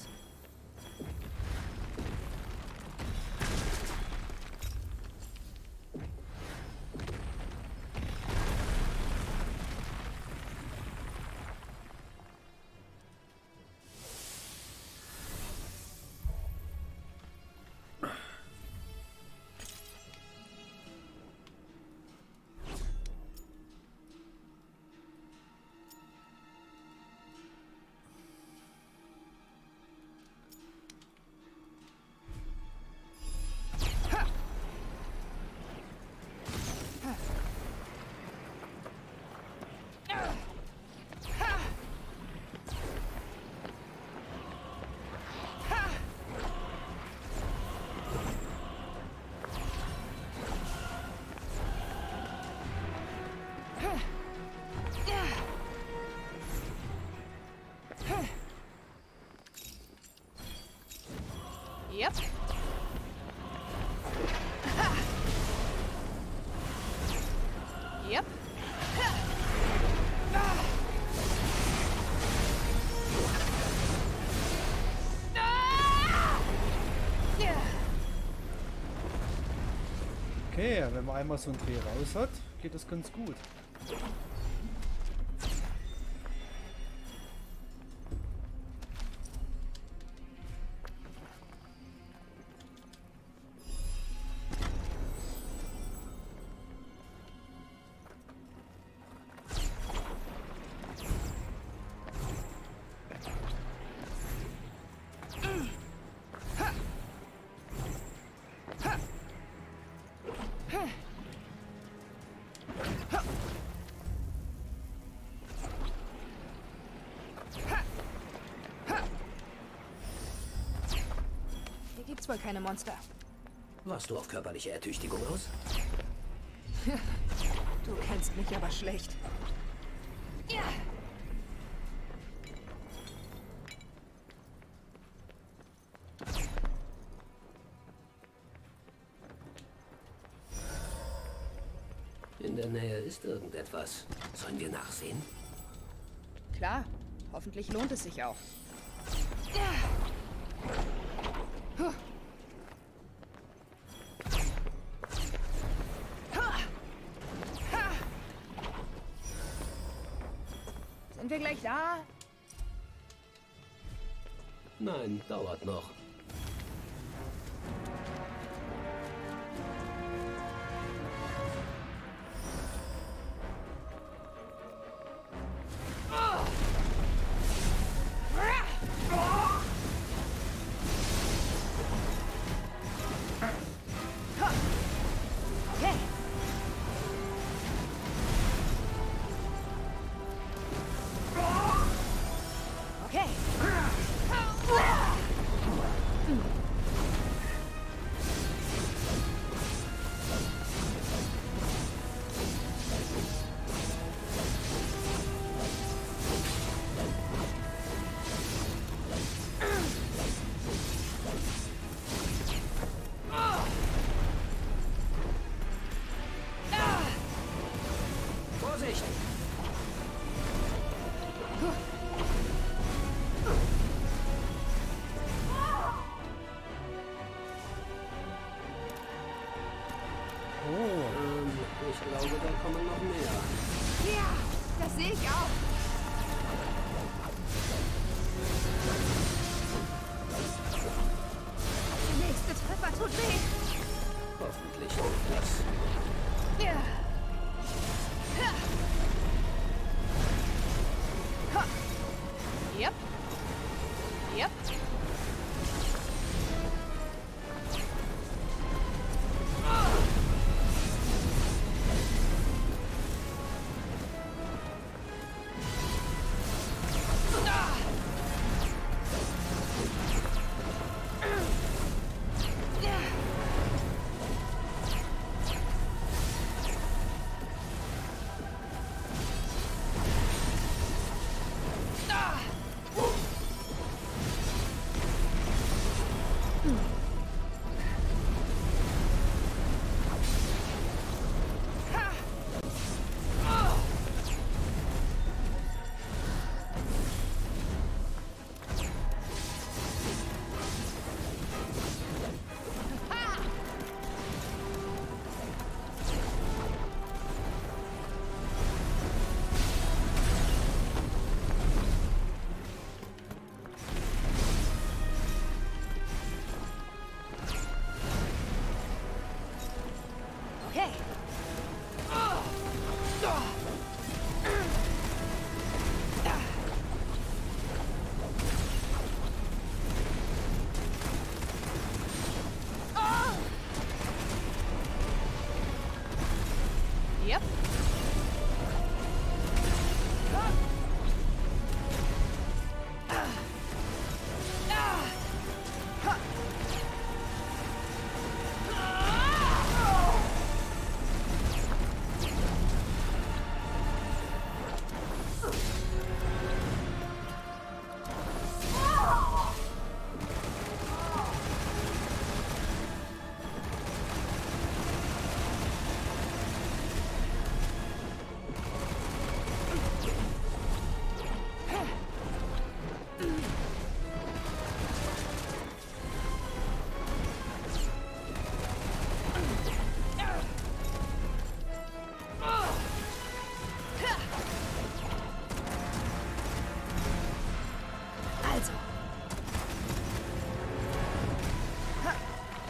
B: Yep. Yep.
A: Okay, wenn man einmal so einen Dreh raus hat, geht das ganz gut.
B: Hier gibt's wohl keine Monster.
C: Warst du auf körperliche Ertüchtigung aus?
B: Du kennst mich aber schlecht. Ja.
C: In der Nähe ist irgendetwas. Sollen wir nachsehen?
B: Klar, hoffentlich lohnt es sich auch. Sind wir gleich da?
C: Nein, dauert noch. Ich glaube, da kommen noch mehr.
B: Ja, das sehe ich auch. Der nächste Treffer tut weh.
C: Hoffentlich tut das.
B: Ja. Ha. Ha. Yep. Yep.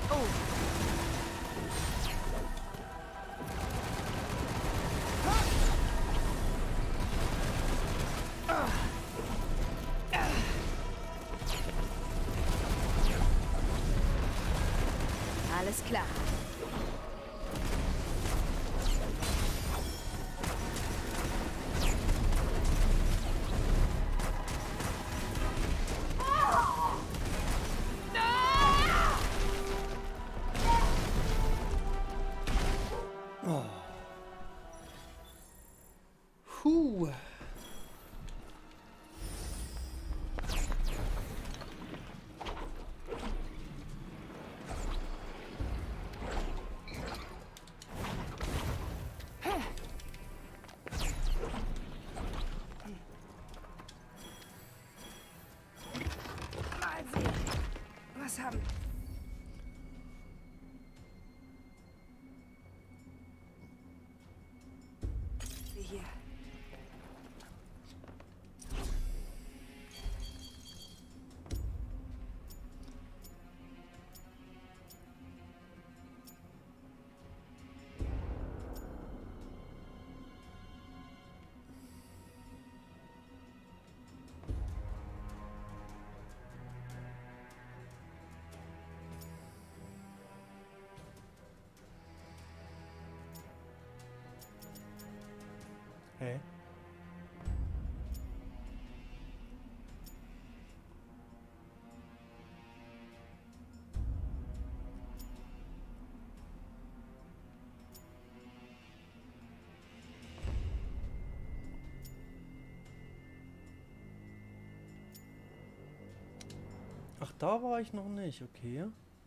B: Alles klar.
A: Puh.
B: Mal sehen. Was haben... wir hier?
A: Hä? Ach, da war ich noch nicht, okay.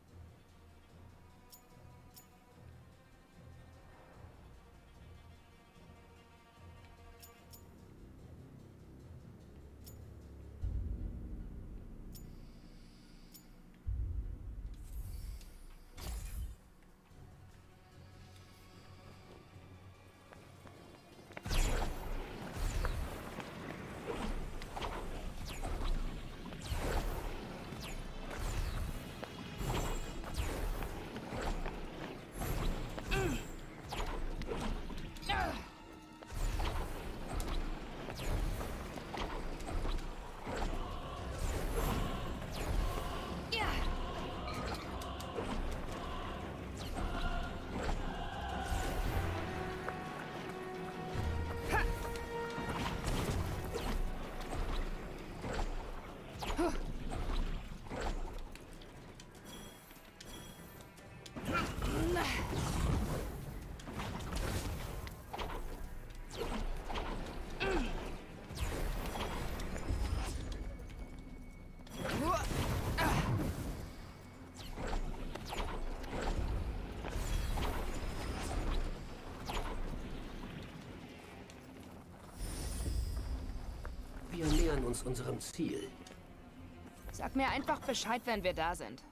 C: Wir nähern uns unserem Ziel.
B: Sag mir einfach Bescheid, wenn wir da sind.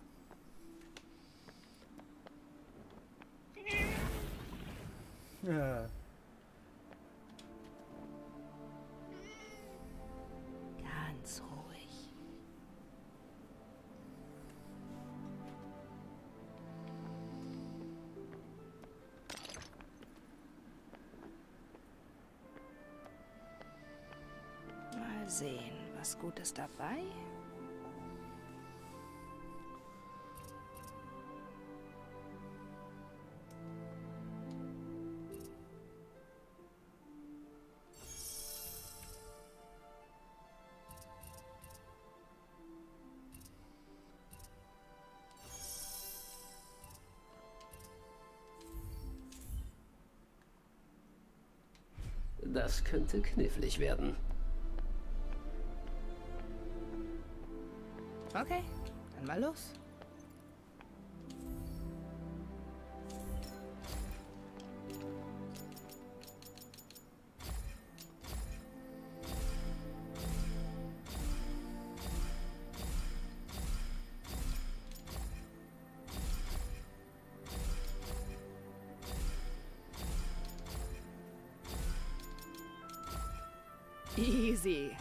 A: Ja.
B: Ganz ruhig. Mal sehen, was Gutes dabei?
C: Das könnte knifflig werden.
B: Okay, dann mal los. Easy.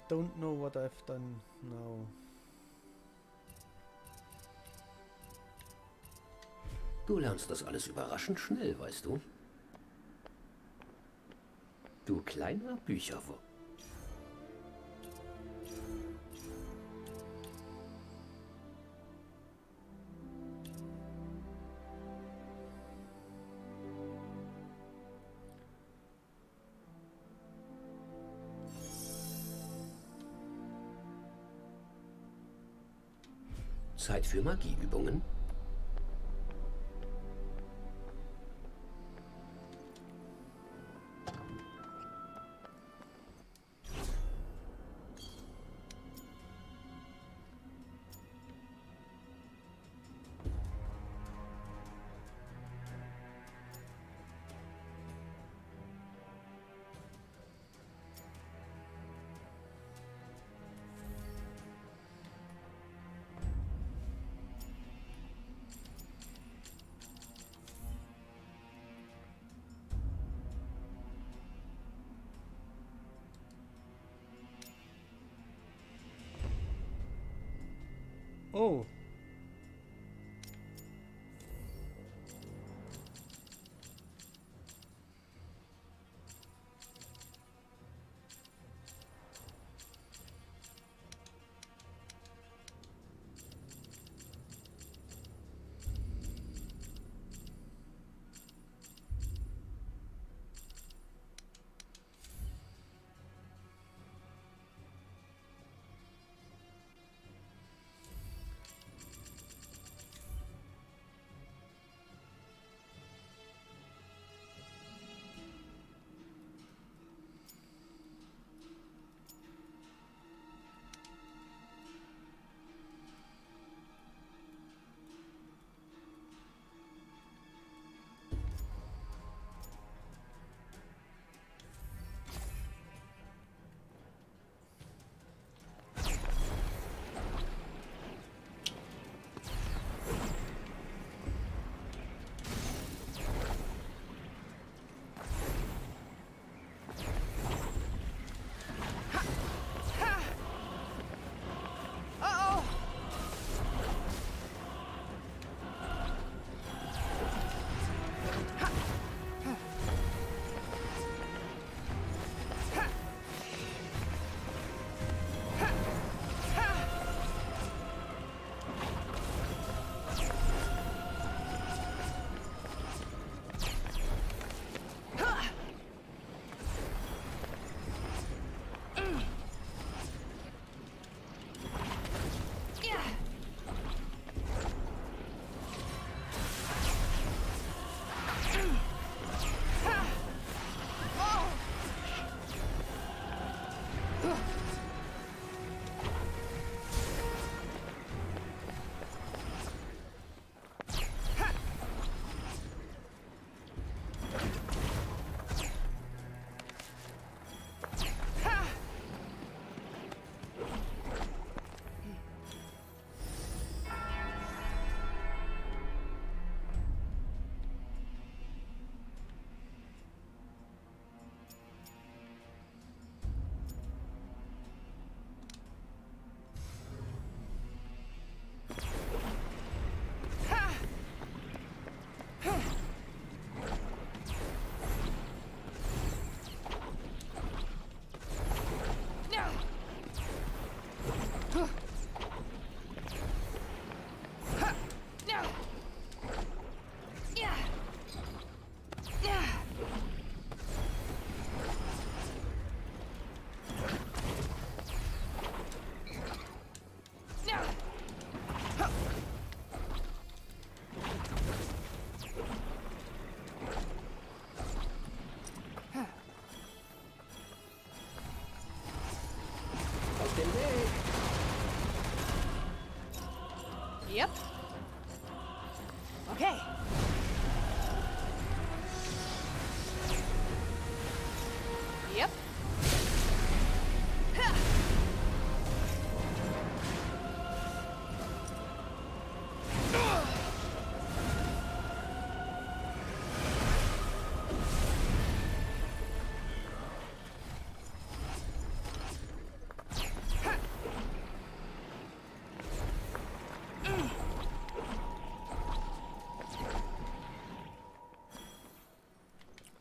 A: don't know what I've done now.
C: Du lernst das alles überraschend schnell, weißt du? Du kleiner Bücherwurm. Zeit für Magieübungen?
A: Oh.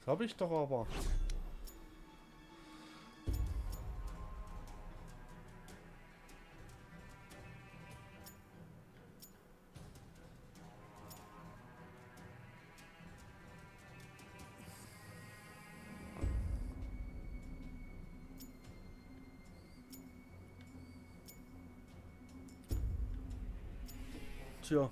A: Das habe ich doch aber. Tja.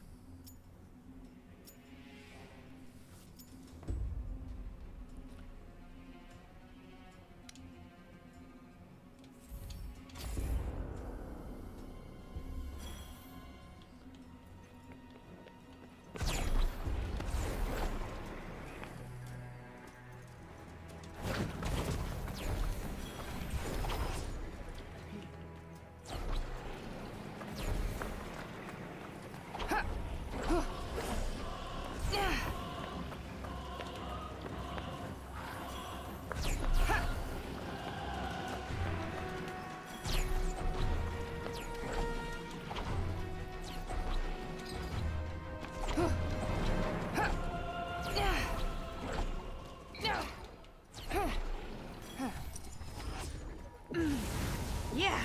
B: Yeah.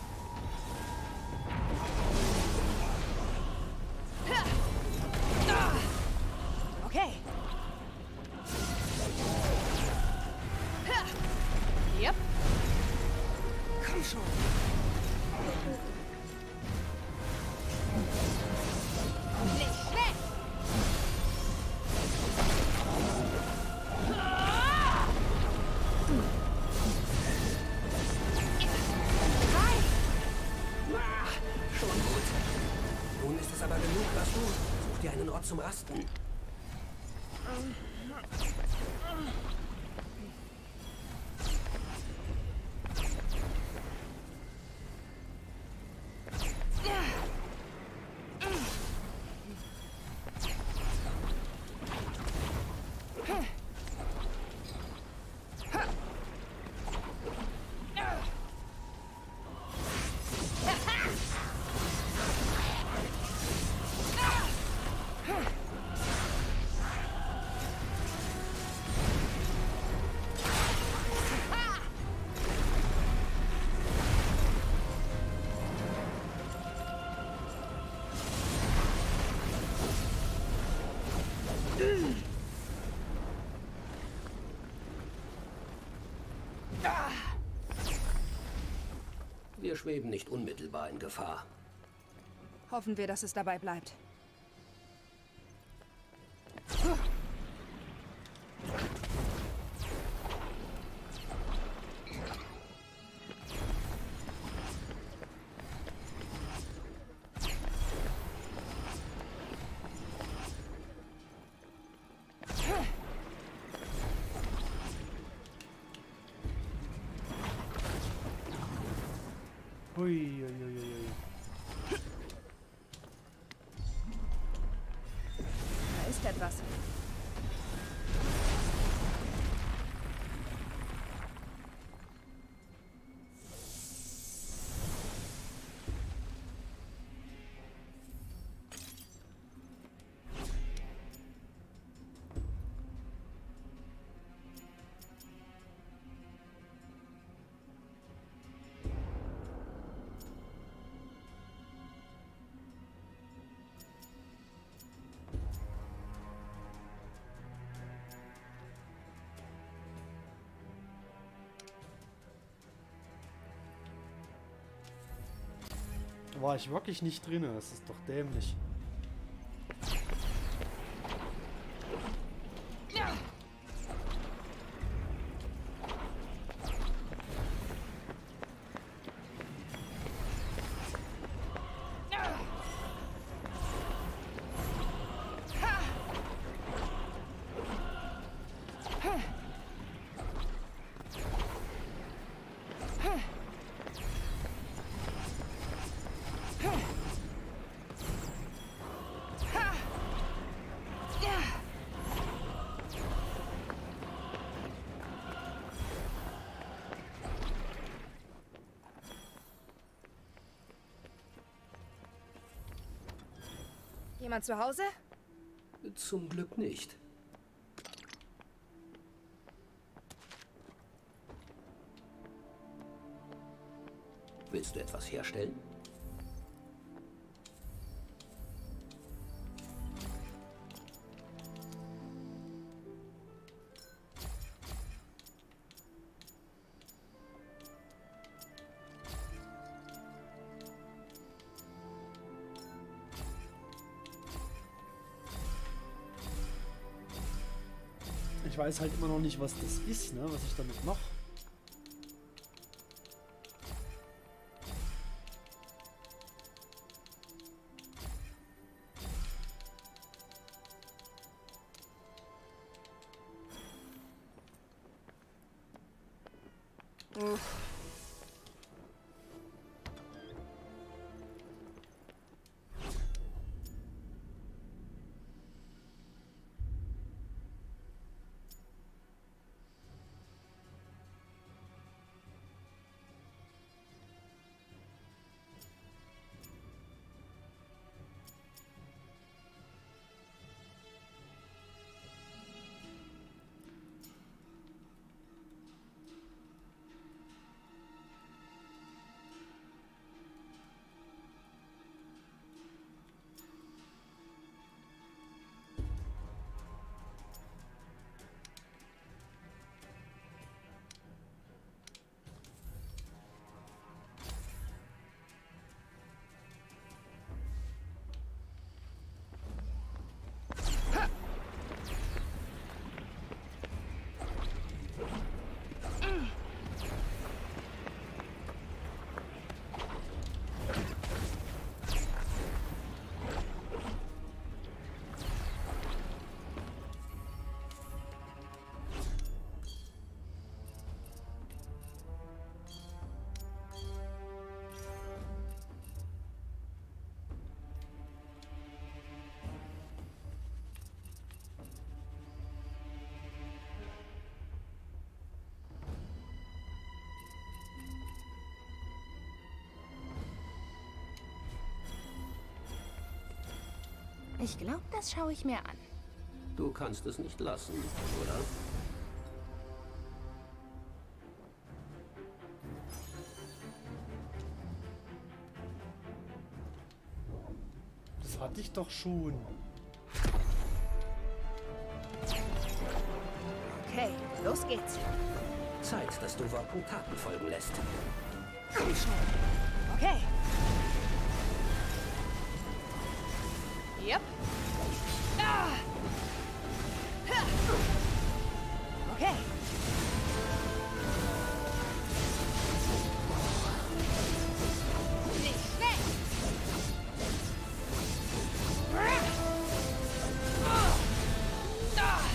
B: Okay. Yep. Komm schon. Nicht schlecht.
C: Schon gut. Nun ist es aber genug, was du? Such dir einen Ort zum Rasten. Wir schweben nicht unmittelbar in Gefahr.
B: Hoffen wir, dass es dabei bleibt.
A: Hui, hui, hui, hui.
B: Da ist etwas.
A: War ich wirklich nicht drin, das ist doch dämlich.
B: Jemand zu Hause?
C: Zum Glück nicht. Willst du etwas herstellen?
A: Ich weiß halt immer noch nicht, was das ist, ne? Was ich damit mache.
B: Ich glaube, das schaue ich mir an.
C: Du kannst es nicht lassen, oder?
A: Das hatte ich doch schon.
B: Okay, los geht's.
C: Zeit, dass du Worten Taten folgen lässt.
B: Komm schon. Okay. Yep. Ah. Ha. Okay. Nicht schlecht. Ah.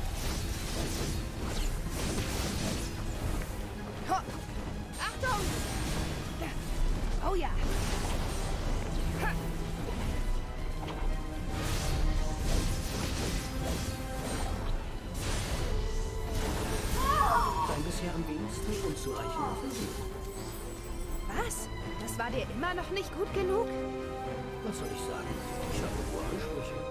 B: Ho. Achtung! Oh ja. Ha.
C: Bisher am wenigsten unzureichend Offensiv.
B: Was? Das war dir immer noch nicht gut genug?
C: Was soll ich sagen? Ich habe hohe Ansprüche.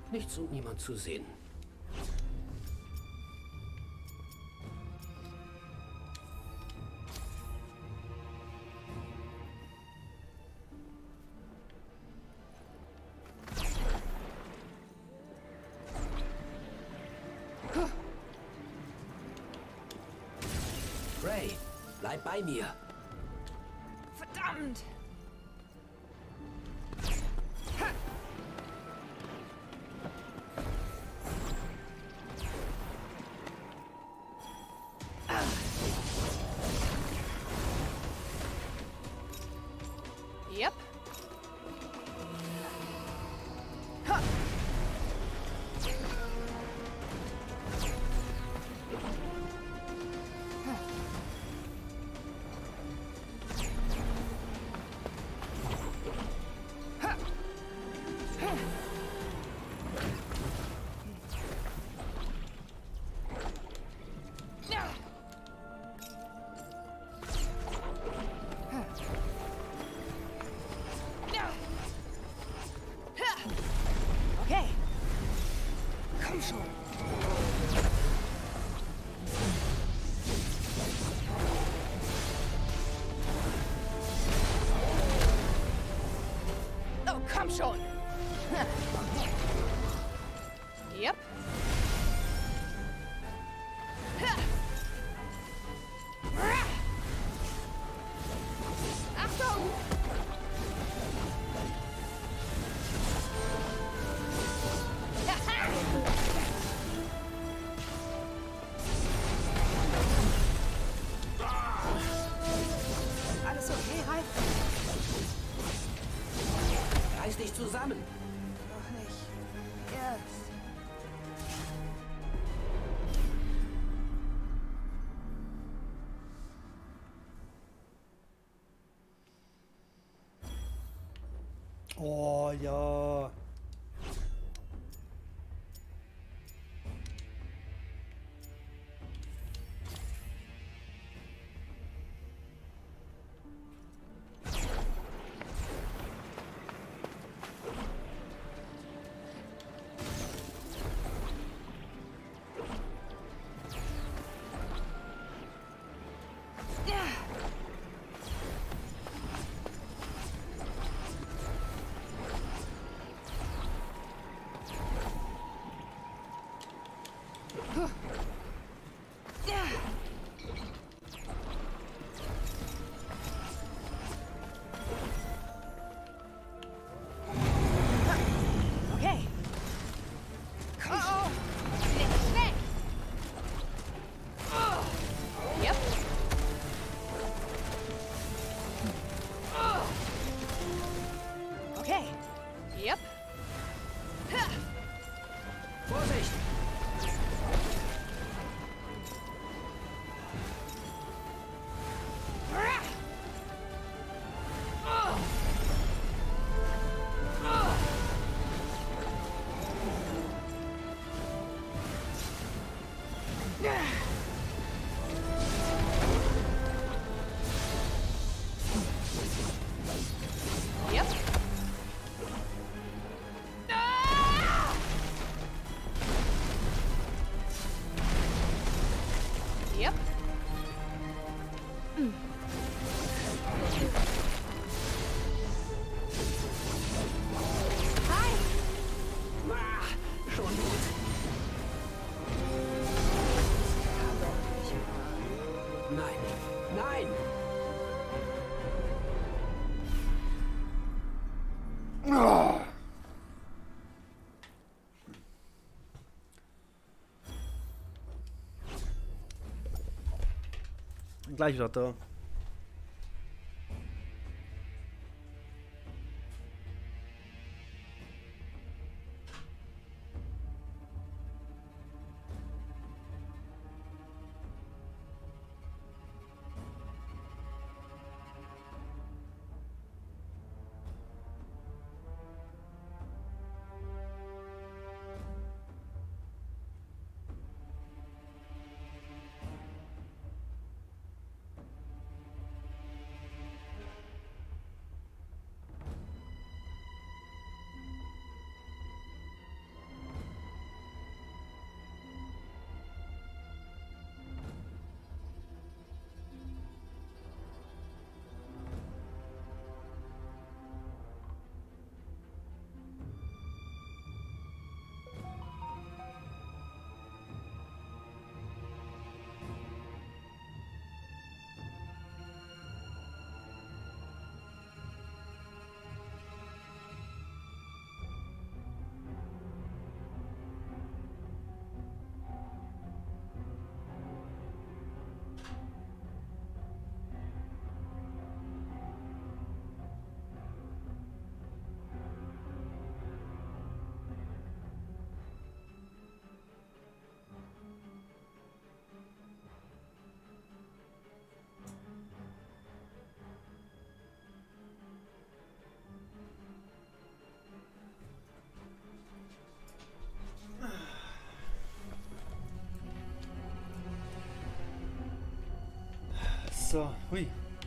C: Nichts und niemand zu sehen. Ray, bleib bei mir.
B: Verdammt! Yep. Ha. Okay. Komm schon. Oh, komm schon. Yep. Achtung! Alles okay, Ralf?
C: Reiß dich zusammen.
B: Noch nicht. Jetzt.
A: Oh ja.
B: Okay. Komm schon. Nicht weg. Yep. Okay. Yep.
C: Vorsicht!
B: Yep. Ah! Yep. Mm. Hi.
C: Ah, schon gut. Nein, nein!
A: Ah. Gleich wieder da. So, hui.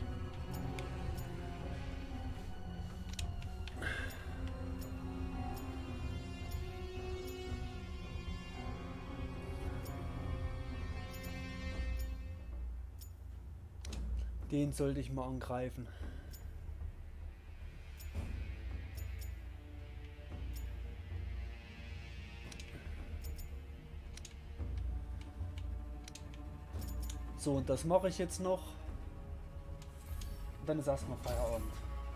A: Den sollte ich mal angreifen. So, und das mache ich jetzt noch. Und dann ist erstmal Feierabend.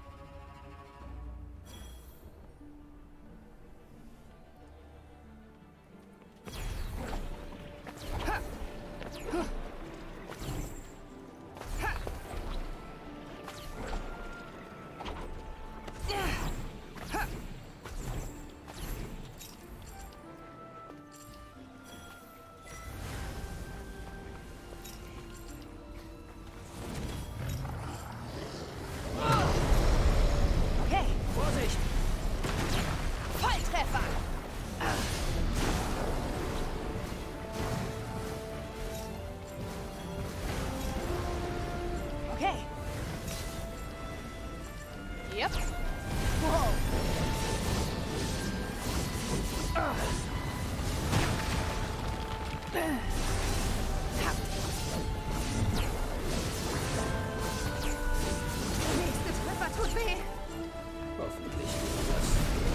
B: Yep. Der nächste Treffer tut weh.
C: Hoffentlich geht das.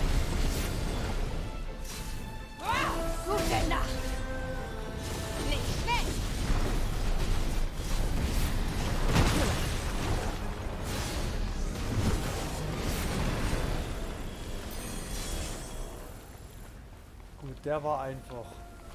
B: Gute Nacht. Nicht schlecht.
A: Gut, der war einfach.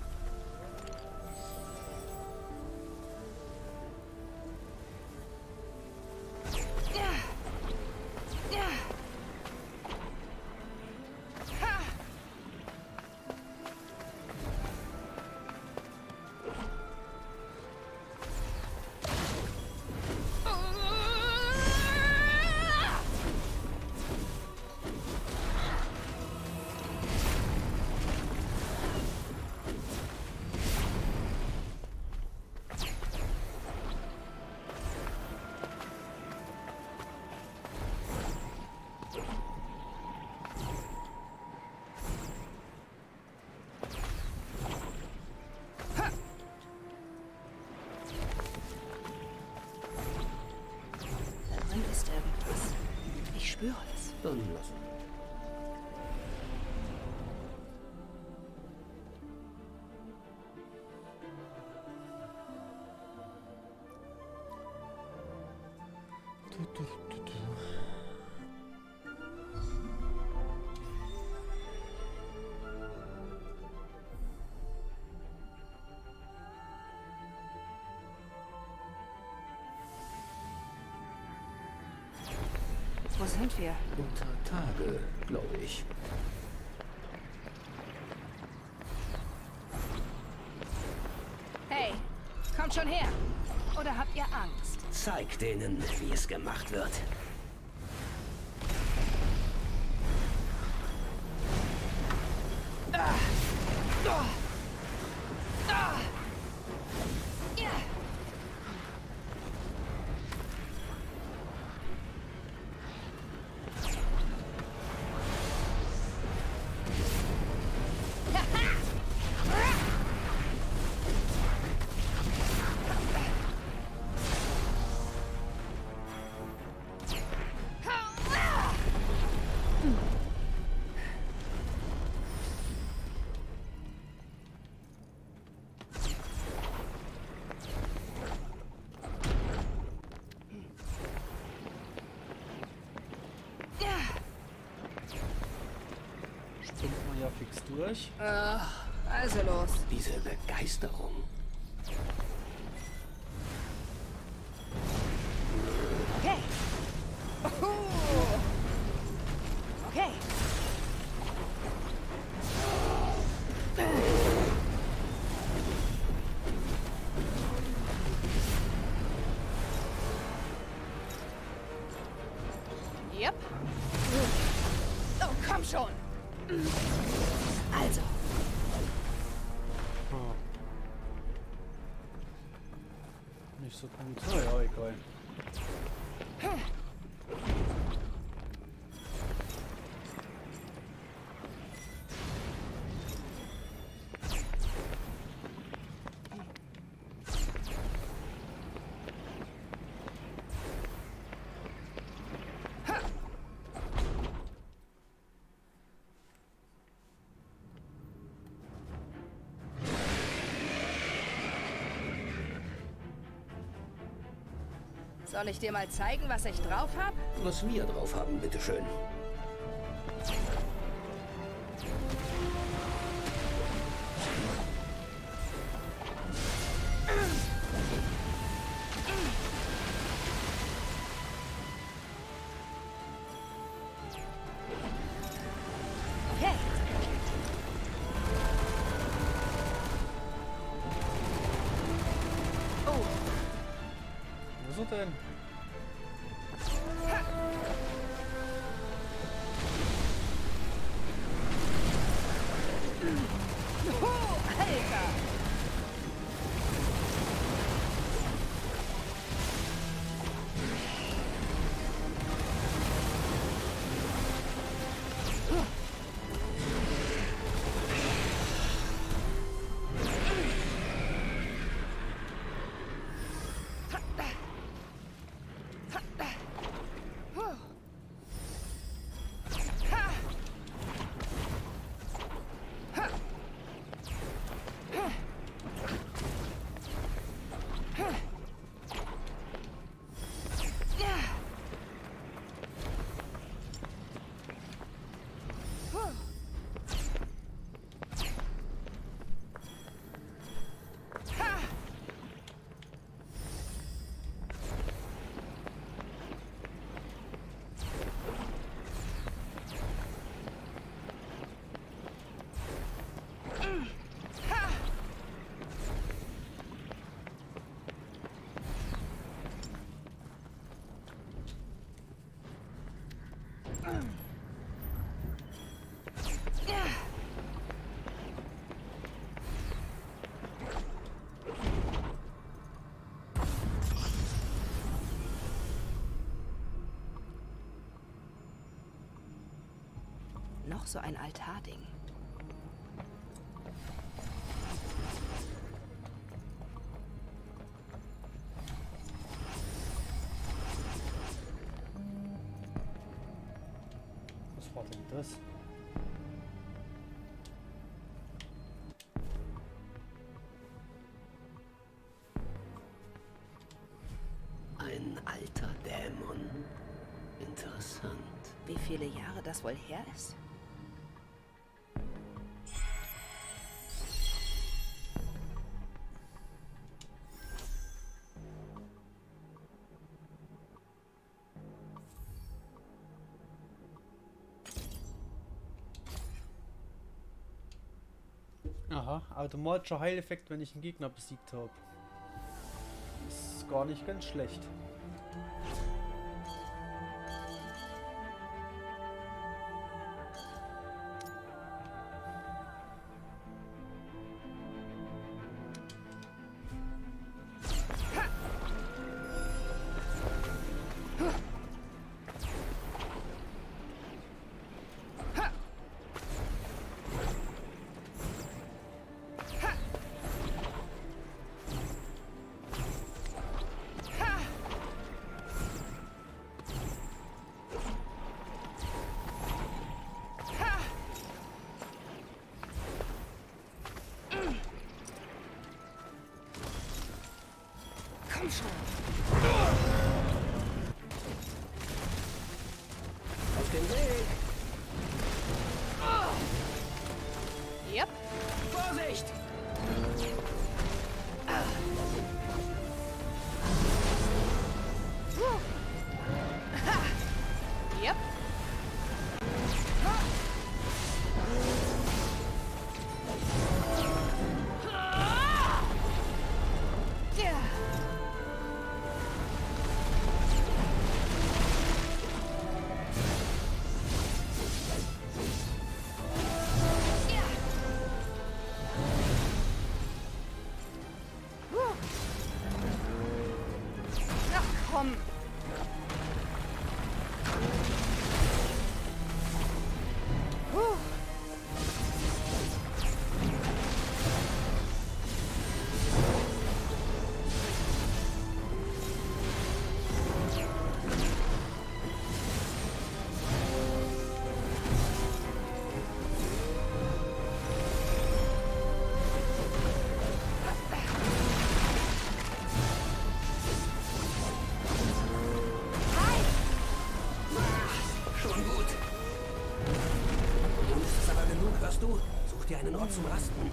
B: Ist irgendwas. Ich spüre es.
C: Dann lassen.
A: Du, du, du, du.
B: Wo sind wir?
C: Unter Tage, glaube ich.
B: Hey, kommt schon her. Oder habt ihr Angst?
C: Zeig denen, wie es gemacht wird.
B: Ah. Oh. Ah. Ja.
A: Springt man ja fix durch.
B: Uh, also los.
C: Diese Begeisterung.
B: Okay. Oh. Okay. Yep. Oh, komm schon. Also.
A: Oh. nicht so gut. Oh ja, egal.
B: Soll ich dir mal zeigen, was ich drauf habe?
C: Was wir drauf haben, bitteschön.
A: Wo ist er denn?
B: Noch so ein Altarding.
A: Was war denn das?
C: Ein alter Dämon. Interessant.
B: Wie viele Jahre das wohl her ist?
A: Aha, automatischer Heileffekt, wenn ich einen Gegner besiegt habe. Ist gar nicht ganz schlecht.
B: Komm schon.
C: Auf den Weg!
B: Yep.
C: Vorsicht!
B: Yep.
C: Ort zum Rasten.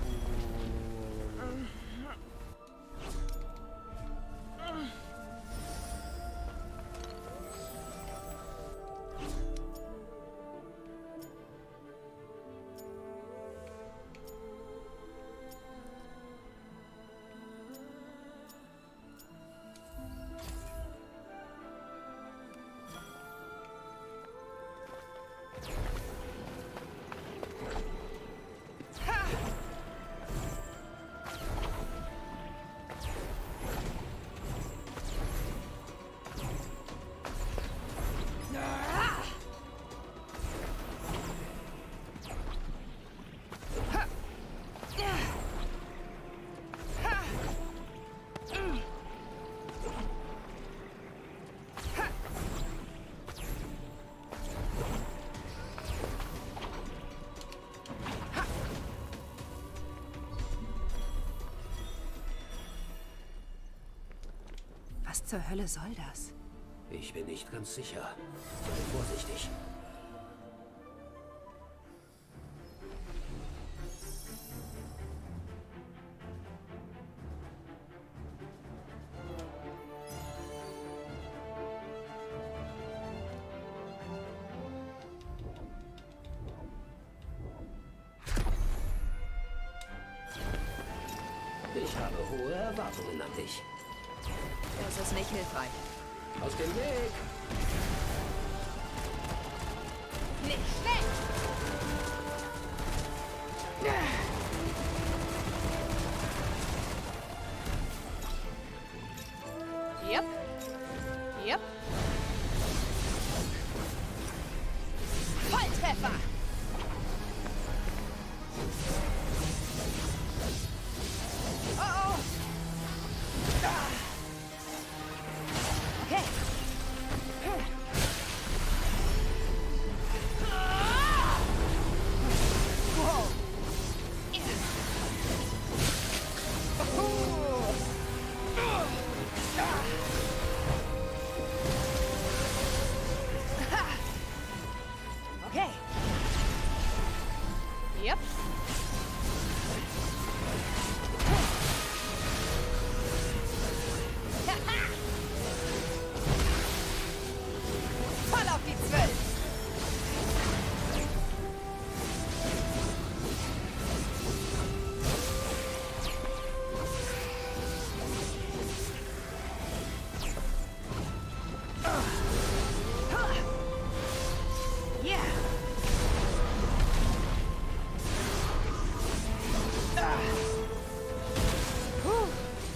B: Was zur Hölle soll das?
C: Ich bin nicht ganz sicher. Sei vorsichtig. Ich habe hohe Erwartungen an dich.
B: Das ist nicht hilfreich.
C: Aus dem Weg!
B: Nicht schlecht! Yep. Yep. Volltreffer! Oh oh! Okay. Wow. Okay. Yep. Voll auf die Zwölf. Yeah. Puh.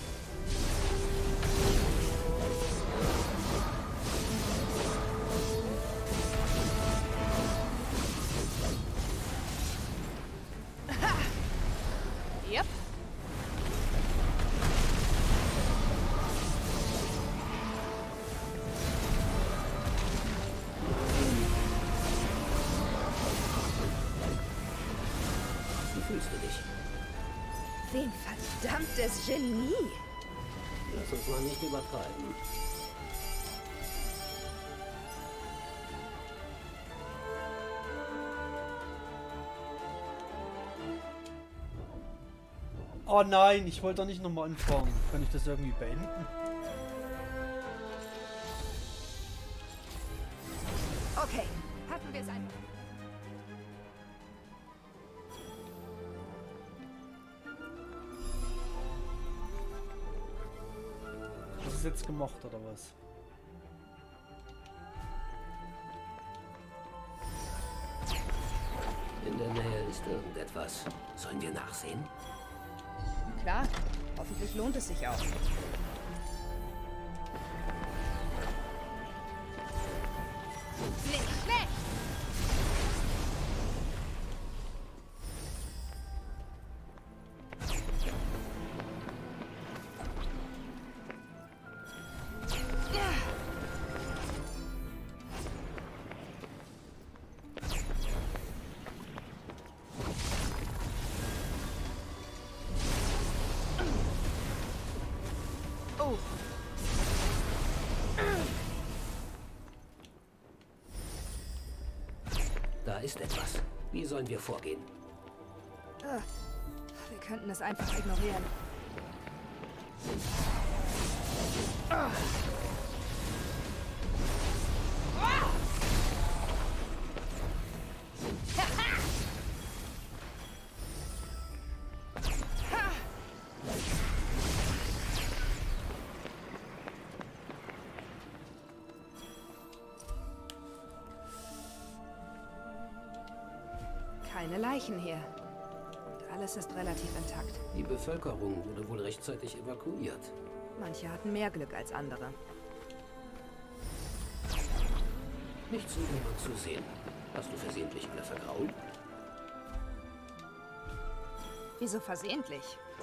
B: Yep.
C: Wie fühlst du dich?
B: Wie ein verdammtes Genie.
C: Lass uns mal nicht übertreiben.
A: Oh nein, ich wollte doch nicht nochmal anfangen. Kann ich das irgendwie beenden?
B: Okay, hatten wir es einfach.
A: Das ist jetzt gemacht, oder was?
C: In der Nähe ist irgendetwas. Sollen wir nachsehen?
B: Klar, hoffentlich lohnt es sich auch. Nicht schlecht! Oh.
C: Da ist etwas. Wie sollen wir vorgehen?
B: könnten es einfach ignorieren. Ah. Keine Leichen hier. Und alles ist relativ intakt.
C: Die Bevölkerung wurde wohl rechtzeitig evakuiert.
B: Manche hatten mehr Glück als andere.
C: Nichts um jemand zu sehen. Hast du versehentlich alle vergrault?
B: Wieso versehentlich?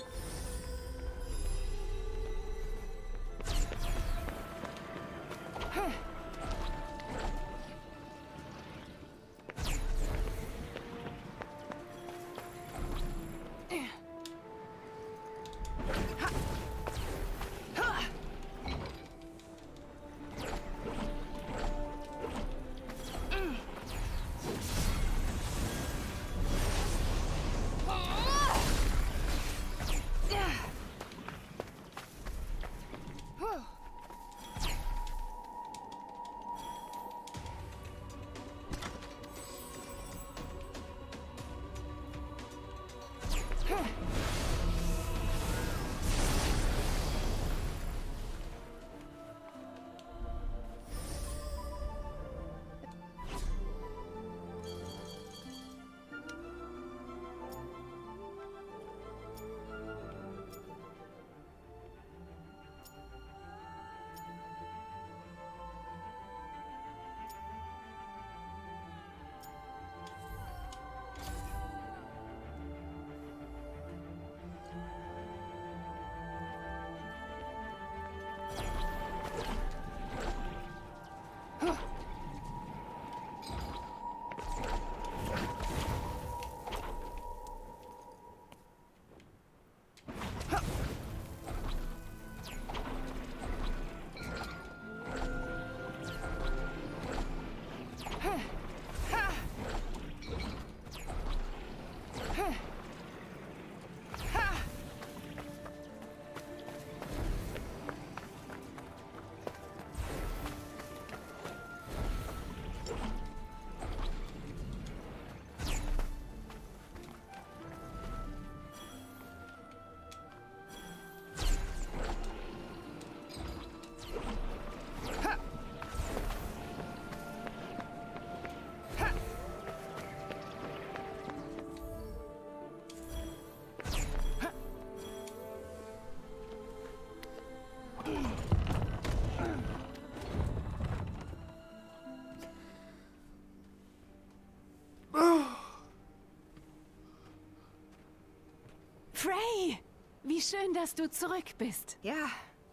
D: Frey! Wie schön, dass du zurück bist.
B: Ja,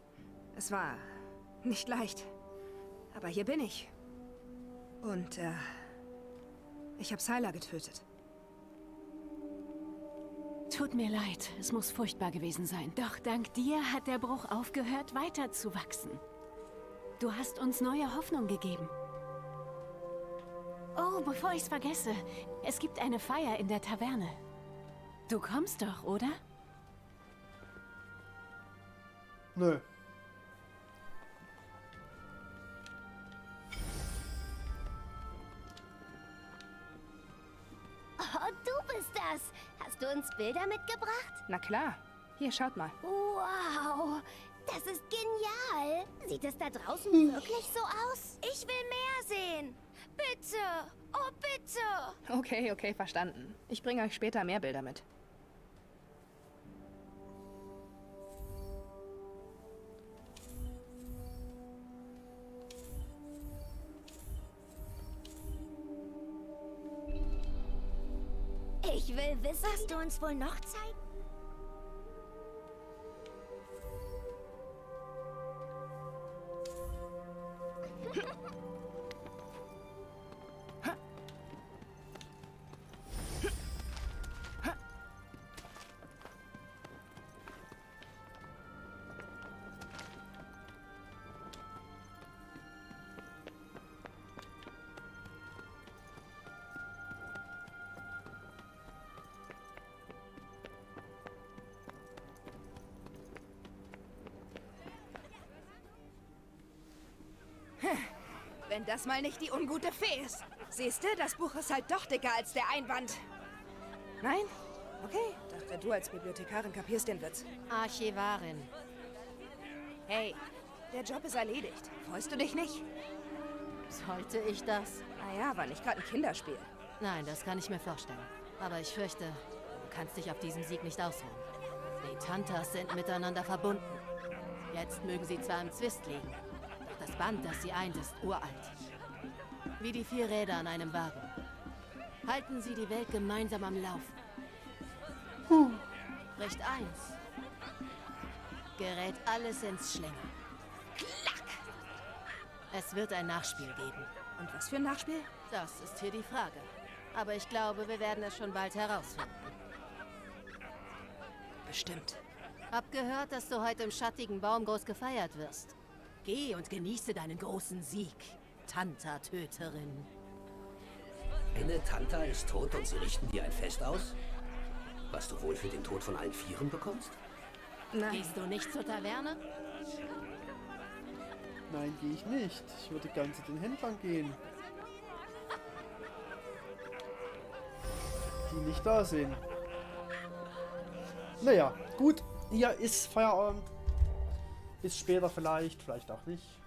B: es war nicht leicht. Aber hier bin ich. Und, äh, ich habe Sylar getötet.
D: Tut mir leid, es muss furchtbar gewesen sein. Doch dank dir hat der Bruch aufgehört, weiterzuwachsen. Du hast uns neue Hoffnung gegeben. Oh, bevor ich's vergesse, es gibt eine Feier in der Taverne. Du kommst doch, oder?
A: Nö.
E: Oh, du bist das. Hast du uns Bilder mitgebracht?
B: Na klar. Hier, schaut mal.
E: Wow, das ist genial. Sieht es da draußen wirklich so aus? Ich will mehr sehen. Bitte. Oh, bitte.
B: Okay, okay, verstanden. Ich bringe euch später mehr Bilder mit.
E: Ich will wissen, was du uns wohl noch zeigen?
B: Wenn das mal nicht die ungute Fee ist. Siehst du, das Buch ist halt doch dicker als der Einband. Nein? Okay, dachte du als Bibliothekarin kapierst den Witz.
F: Archivarin.
B: Hey, der Job ist erledigt. Freust du dich nicht?
F: Sollte ich das?
B: Naja, war nicht gerade ein Kinderspiel.
F: Nein, das kann ich mir vorstellen. Aber ich fürchte, du kannst dich auf diesen Sieg nicht ausruhen. Die Tantas sind miteinander verbunden. Jetzt mögen sie zwar im Zwist liegen, doch das Band, das sie eint, ist uralt. Wie die vier Räder an einem Wagen. Halten sie die Welt gemeinsam am Laufen.
A: Puh.
F: Bricht eins, gerät alles ins Schlingern.
B: Klack!
F: Es wird ein Nachspiel geben.
B: Und was für ein Nachspiel?
F: Das ist hier die Frage. Aber ich glaube, wir werden es schon bald herausfinden.
B: Bestimmt.
F: Hab gehört, dass du heute im schattigen Baum groß gefeiert wirst. Geh und genieße deinen großen Sieg, Tanta-Töterin.
C: Eine Tanta ist tot und sie richten dir ein Fest aus? Was du wohl für den Tod von allen Vieren bekommst?
B: Nein.
F: Gehst du nicht zur Taverne?
A: Nein, gehe ich nicht. Ich würde ganz zu den Händlern gehen. Die nicht da sind. Naja, gut. Hier ist Feierabend. Bis später vielleicht, vielleicht auch nicht.